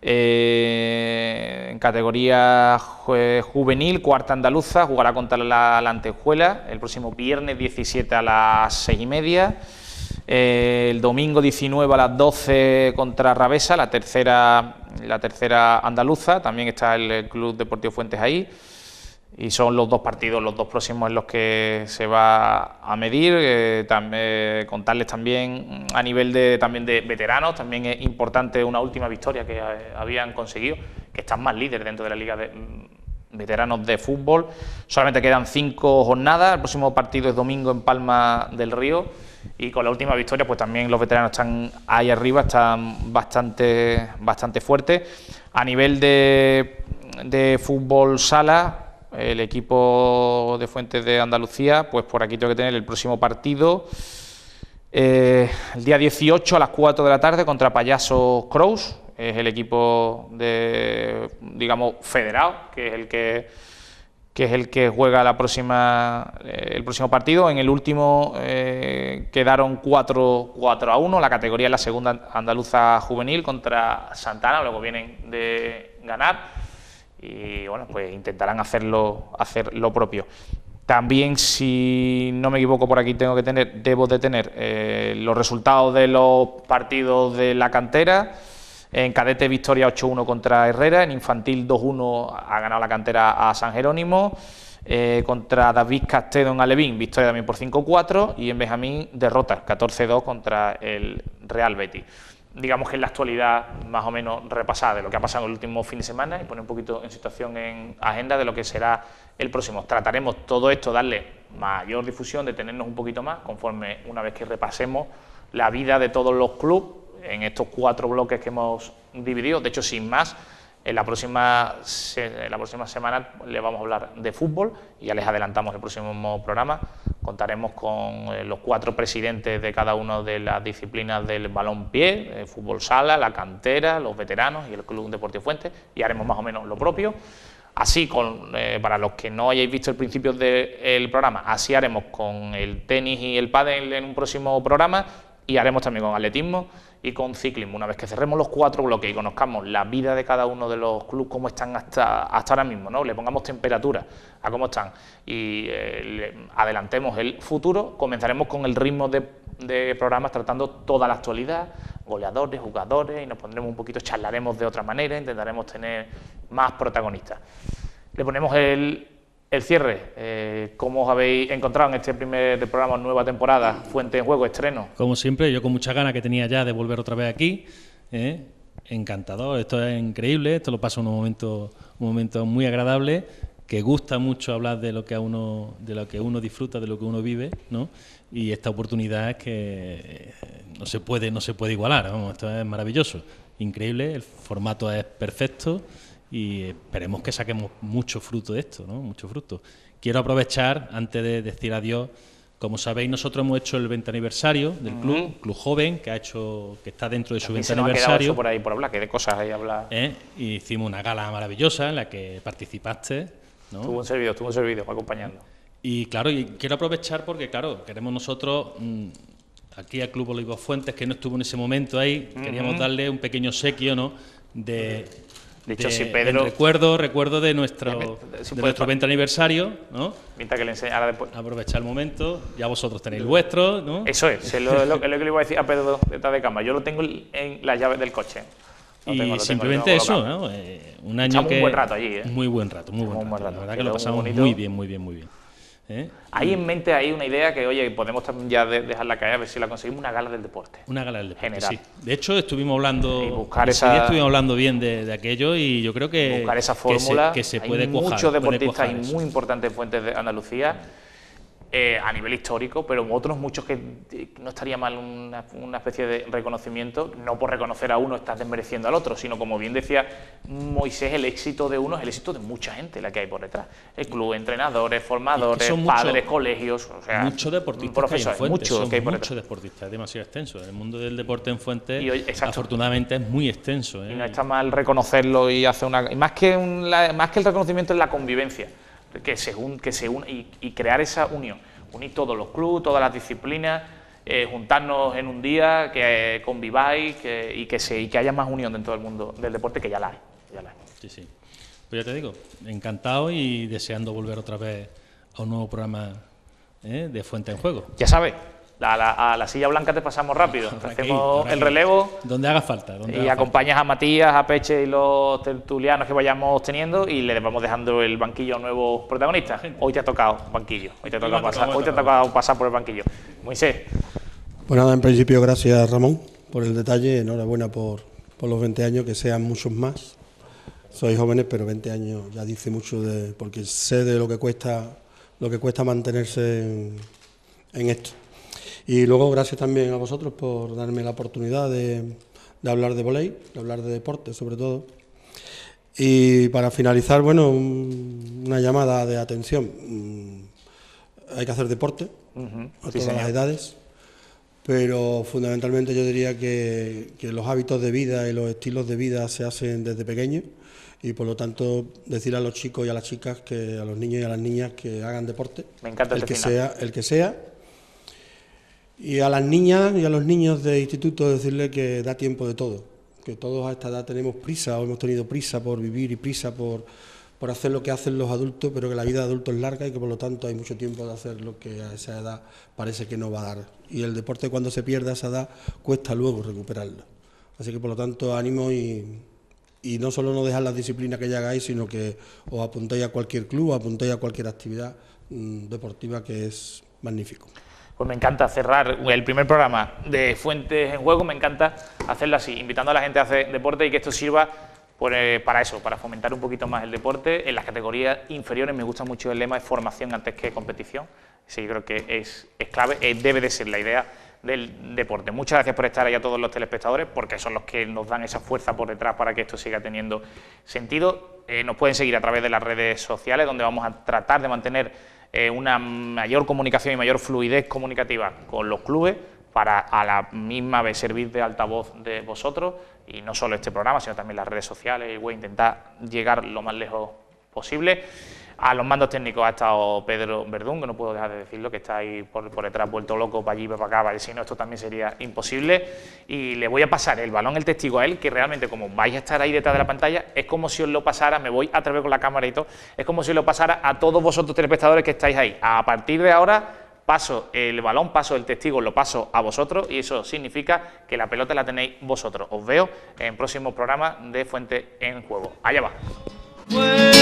Eh, en categoría ju- juvenil, cuarta andaluza, jugará contra la, la Antejuela el próximo viernes diecisiete a las seis y media. Eh, el domingo diecinueve a las doce contra Rabesa, la tercera, la tercera andaluza, también está el, el Club Deportivo Fuentes ahí, y son los dos partidos, los dos próximos en los que se va a medir. Eh, también, contarles también a nivel de, también de veteranos, también es importante una última victoria que eh, habían conseguido, que están más líderes dentro de la Liga de mm, Veteranos de Fútbol. Solamente quedan cinco jornadas, el próximo partido es domingo en Palma del Río. Y con la última victoria, pues también los veteranos están ahí arriba, están bastante, bastante fuertes. A nivel de, de fútbol sala, el equipo de Fuentes de Andalucía, pues por aquí tengo que tener el próximo partido, eh, el día dieciocho a las cuatro de la tarde contra Payasos Crows, es el equipo de, digamos, federado, que es el que... que es el que juega la próxima, eh, el próximo partido. En el último eh, quedaron cuatro a uno, la categoría es la segunda andaluza juvenil contra Santana, luego vienen de ganar y bueno, pues intentarán hacerlo, hacer lo propio. También, si no me equivoco, por aquí tengo que tener, debo de tener eh, los resultados de los partidos de la cantera. En cadete, victoria ocho uno contra Herrera. En infantil, dos uno ha ganado la cantera a San Jerónimo. Eh, contra David Castedo en Alevín, victoria también por cinco cuatro. Y en Benjamín, derrota catorce dos contra el Real Betis. Digamos que es la actualidad más o menos repasada de lo que ha pasado en el último fin de semana y pone un poquito en situación, en agenda de lo que será el próximo. Trataremos todo esto, darle mayor difusión, detenernos un poquito más, conforme una vez que repasemos la vida de todos los clubes en estos cuatro bloques que hemos dividido. De hecho, sin más, en la próxima, en la próxima semana le vamos a hablar de fútbol y ya les adelantamos el próximo programa. Contaremos con eh, los cuatro presidentes de cada una de las disciplinas del balompié, el fútbol sala, la cantera, los veteranos y el Club Deportivo Fuentes, y haremos más o menos lo propio. Así, con, eh, para los que no hayáis visto el principio del programa, así haremos con el tenis y el pádel en un próximo programa, y haremos también con atletismo y con ciclismo. Una vez que cerremos los cuatro bloques y conozcamos la vida de cada uno de los clubes, cómo están hasta, hasta ahora mismo, ¿no? Le pongamos temperatura a cómo están y eh, le adelantemos el futuro, comenzaremos con el ritmo de, de programas tratando toda la actualidad, goleadores, jugadores, y nos pondremos un poquito, charlaremos de otra manera, intentaremos tener más protagonistas. Le ponemos el... El cierre, eh, ¿cómo os habéis encontrado en este primer programa, nueva temporada, Fuente en Juego, estreno? Como siempre, yo con muchas ganas que tenía ya de volver otra vez aquí, ¿eh? Encantador, esto es increíble, esto lo pasa un momento, un momento muy agradable, que gusta mucho hablar de lo que a uno, de lo que uno disfruta, de lo que uno vive, ¿no? Y esta oportunidad es que no se puede, no se puede igualar, vamos, esto es maravilloso, increíble, el formato es perfecto. Y esperemos que saquemos mucho fruto de esto, ¿no? Mucho fruto. Quiero aprovechar, antes de decir adiós, como sabéis, nosotros hemos hecho el veinte aniversario del club, uh-huh. Club Joven, que ha hecho, que está dentro de su veinte aniversario. Por ahí por hablar, que de cosas hay hablar. ¿Eh? Y hicimos una gala maravillosa en la que participaste, ¿no? Tuvo un servidor, tuvo un servidor acompañando. Y claro, y quiero aprovechar porque, claro, queremos nosotros, mmm, aquí al Club Olivos Fuentes, que no estuvo en ese momento ahí, uh-huh. Queríamos darle un pequeño obsequio, ¿no? De... De hecho, de, si Pedro... Recuerdo, recuerdo de nuestro, si de nuestro veinte aniversario, ¿no? Mientras que le enseñara después. Aprovechar el momento, ya vosotros tenéis el vuestro, ¿no? Eso es, es lo, lo, lo que le iba a decir a Pedro detrás de cámara. Yo lo tengo en las llaves del coche. Lo y tengo, lo simplemente tengo, eso, ¿no? Eh, un año Echamos que... un buen rato allí, ¿eh? Muy buen rato, muy buen, buen rato. rato. La verdad que lo pasamos muy, muy bien, muy bien, muy bien. ¿Eh? Hay en mente ahí una idea que, oye, podemos también ya de, dejarla caer, a ver si la conseguimos, una gala del deporte. Una gala del deporte, general. Sí. De hecho, estuvimos hablando, y buscar esa, día estuvimos hablando bien de, de aquello y yo creo que, buscar esa fórmula, que se, que se puede hay cuajar. Muchos deportistas puede y muy importantes fuentes de Andalucía, eh, a nivel histórico, pero otros muchos que no estaría mal una, una especie de reconocimiento, no por reconocer a uno estás desmereciendo al otro, sino como bien decía Moisés, el éxito de uno es el éxito de mucha gente la que hay por detrás. El club, entrenadores, formadores, padres, mucho, colegios, o sea, muchos deportistas profesores, que hay en Fuentes, muchos que hay por muchos deportistas, es demasiado extenso. El mundo del deporte en Fuentes, y hoy, afortunadamente, es muy extenso. ¿eh? Y no está mal reconocerlo y hacer una, y más que un, la, más que el reconocimiento es la convivencia. Que se, un, que se una y, y crear esa unión, unir todos los clubes, todas las disciplinas, eh, juntarnos en un día, que eh, conviváis que, y, que se, y que haya más unión dentro del mundo del deporte, que ya la hay. Ya la hay. Sí, sí. Pues ya te digo, encantado y deseando volver otra vez a un nuevo programa ¿eh? de Fuente en Juego. Ya sabes. A la, a la silla blanca te pasamos rápido, te hacemos el relevo donde haga falta donde y haga acompañas falta. a Matías, a Peche y los tertulianos que vayamos teniendo y le vamos dejando el banquillo a nuevos protagonistas. Hoy te ha tocado banquillo, hoy te ha tocado, pasar, hoy te ha tocado pasar por el banquillo. Moisés. Pues nada, en principio gracias Ramón por el detalle, enhorabuena por, por los veinte años, que sean muchos más. Sois jóvenes, pero veinte años ya dice mucho, de porque sé de lo que cuesta, lo que cuesta mantenerse en, en esto. Y luego gracias también a vosotros por darme la oportunidad de, de hablar de vóley, de hablar de deporte sobre todo. Y para finalizar, bueno, un, una llamada de atención. Hay que hacer deporte uh-huh. a sí, todas señor. las edades, pero fundamentalmente yo diría que, que los hábitos de vida y los estilos de vida se hacen desde pequeños y por lo tanto decir a los chicos y a las chicas, que a los niños y a las niñas que hagan deporte, Me encanta el este que final. sea, el que sea. Y a las niñas y a los niños de instituto decirles que da tiempo de todo, que todos a esta edad tenemos prisa o hemos tenido prisa por vivir y prisa por, por hacer lo que hacen los adultos, pero que la vida de adulto es larga y que por lo tanto hay mucho tiempo de hacer lo que a esa edad parece que no va a dar. Y el deporte, cuando se pierde a esa edad, cuesta luego recuperarlo. Así que por lo tanto ánimo y, y no solo no dejar las disciplinas que ya hagáis, sino que os apuntéis a cualquier club, os apuntéis a cualquier actividad mmm, deportiva, que es magnífico. Pues me encanta cerrar el primer programa de Fuentes en Juego, me encanta hacerlo así, invitando a la gente a hacer deporte y que esto sirva pues, eh, para eso, para fomentar un poquito más el deporte. En las categorías inferiores me gusta mucho el lema de formación antes que competición. Sí, yo creo que es, es clave, eh, debe de ser la idea del deporte. Muchas gracias por estar ahí a todos los telespectadores, porque son los que nos dan esa fuerza por detrás para que esto siga teniendo sentido. Eh, nos pueden seguir a través de las redes sociales, donde vamos a tratar de mantener eh, una mayor comunicación y mayor fluidez comunicativa con los clubes, para a la misma vez servir de altavoz de vosotros, y no solo este programa, sino también las redes sociales, y voy a intentar llegar lo más lejos posible. A los mandos técnicos ha estado Pedro Verdún, que no puedo dejar de decirlo, que está ahí por, por detrás, vuelto loco, para allí, para acá, para si no, esto también sería imposible. Y le voy a pasar el balón, el testigo a él, que realmente, como vais a estar ahí detrás de la pantalla, es como si os lo pasara, me voy a atrever con la cámara y todo, es como si os lo pasara a todos vosotros telespectadores que estáis ahí. A partir de ahora, paso el balón, paso el testigo, lo paso a vosotros, y eso significa que la pelota la tenéis vosotros. Os veo en próximos programas de Fuentes en Juego. Allá va.